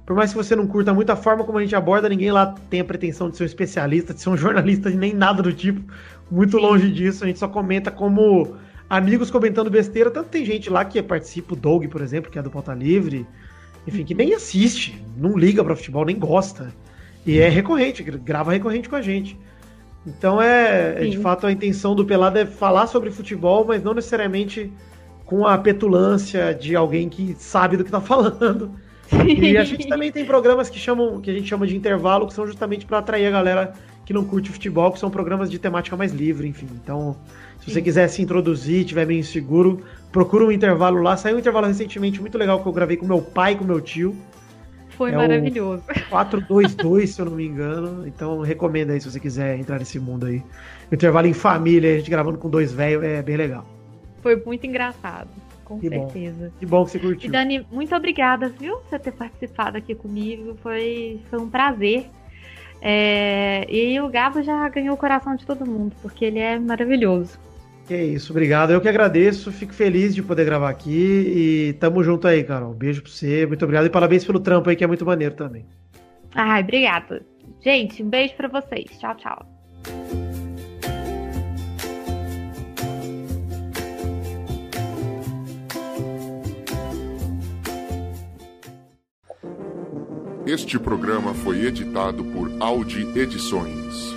por mais que você não curta muito a forma como a gente aborda, ninguém lá tem a pretensão de ser um especialista, de ser um jornalista, nem nada do tipo. Muito longe disso, a gente só comenta como amigos comentando besteira. Tanto tem gente lá que participa, o Doug, por exemplo, que é do Pauta Livre, enfim, que nem assiste, não liga pra futebol, nem gosta. E é recorrente, grava recorrente com a gente. Então de fato, a intenção do Pelada é falar sobre futebol, mas não necessariamente com a petulância de alguém que sabe do que tá falando. E a gente também tem programas que a gente chama de intervalo, que são justamente para atrair a galera que não curte futebol, que são programas de temática mais livre, enfim. Então, se você quiser se introduzir, tiver meio inseguro, procura um intervalo lá. Saiu um intervalo recentemente muito legal que eu gravei com meu pai e com meu tio. Foi maravilhoso. 422, se eu não me engano. Então, recomendo aí se você quiser entrar nesse mundo aí. O intervalo em família, a gente gravando com 2 velhos, é bem legal. Foi muito engraçado, com certeza. Que bom que você curtiu. E Dani, muito obrigada, viu, por você ter participado aqui comigo. Foi um prazer. E o Gabo já ganhou o coração de todo mundo, porque ele é maravilhoso. Que isso, obrigado. Eu que agradeço, fico feliz de poder gravar aqui e tamo junto aí, Carol. Beijo pra você, muito obrigado e parabéns pelo trampo aí, que é muito maneiro também. Ai, obrigada. Gente, um beijo pra vocês. Tchau, tchau. Este programa foi editado por Audi Edições.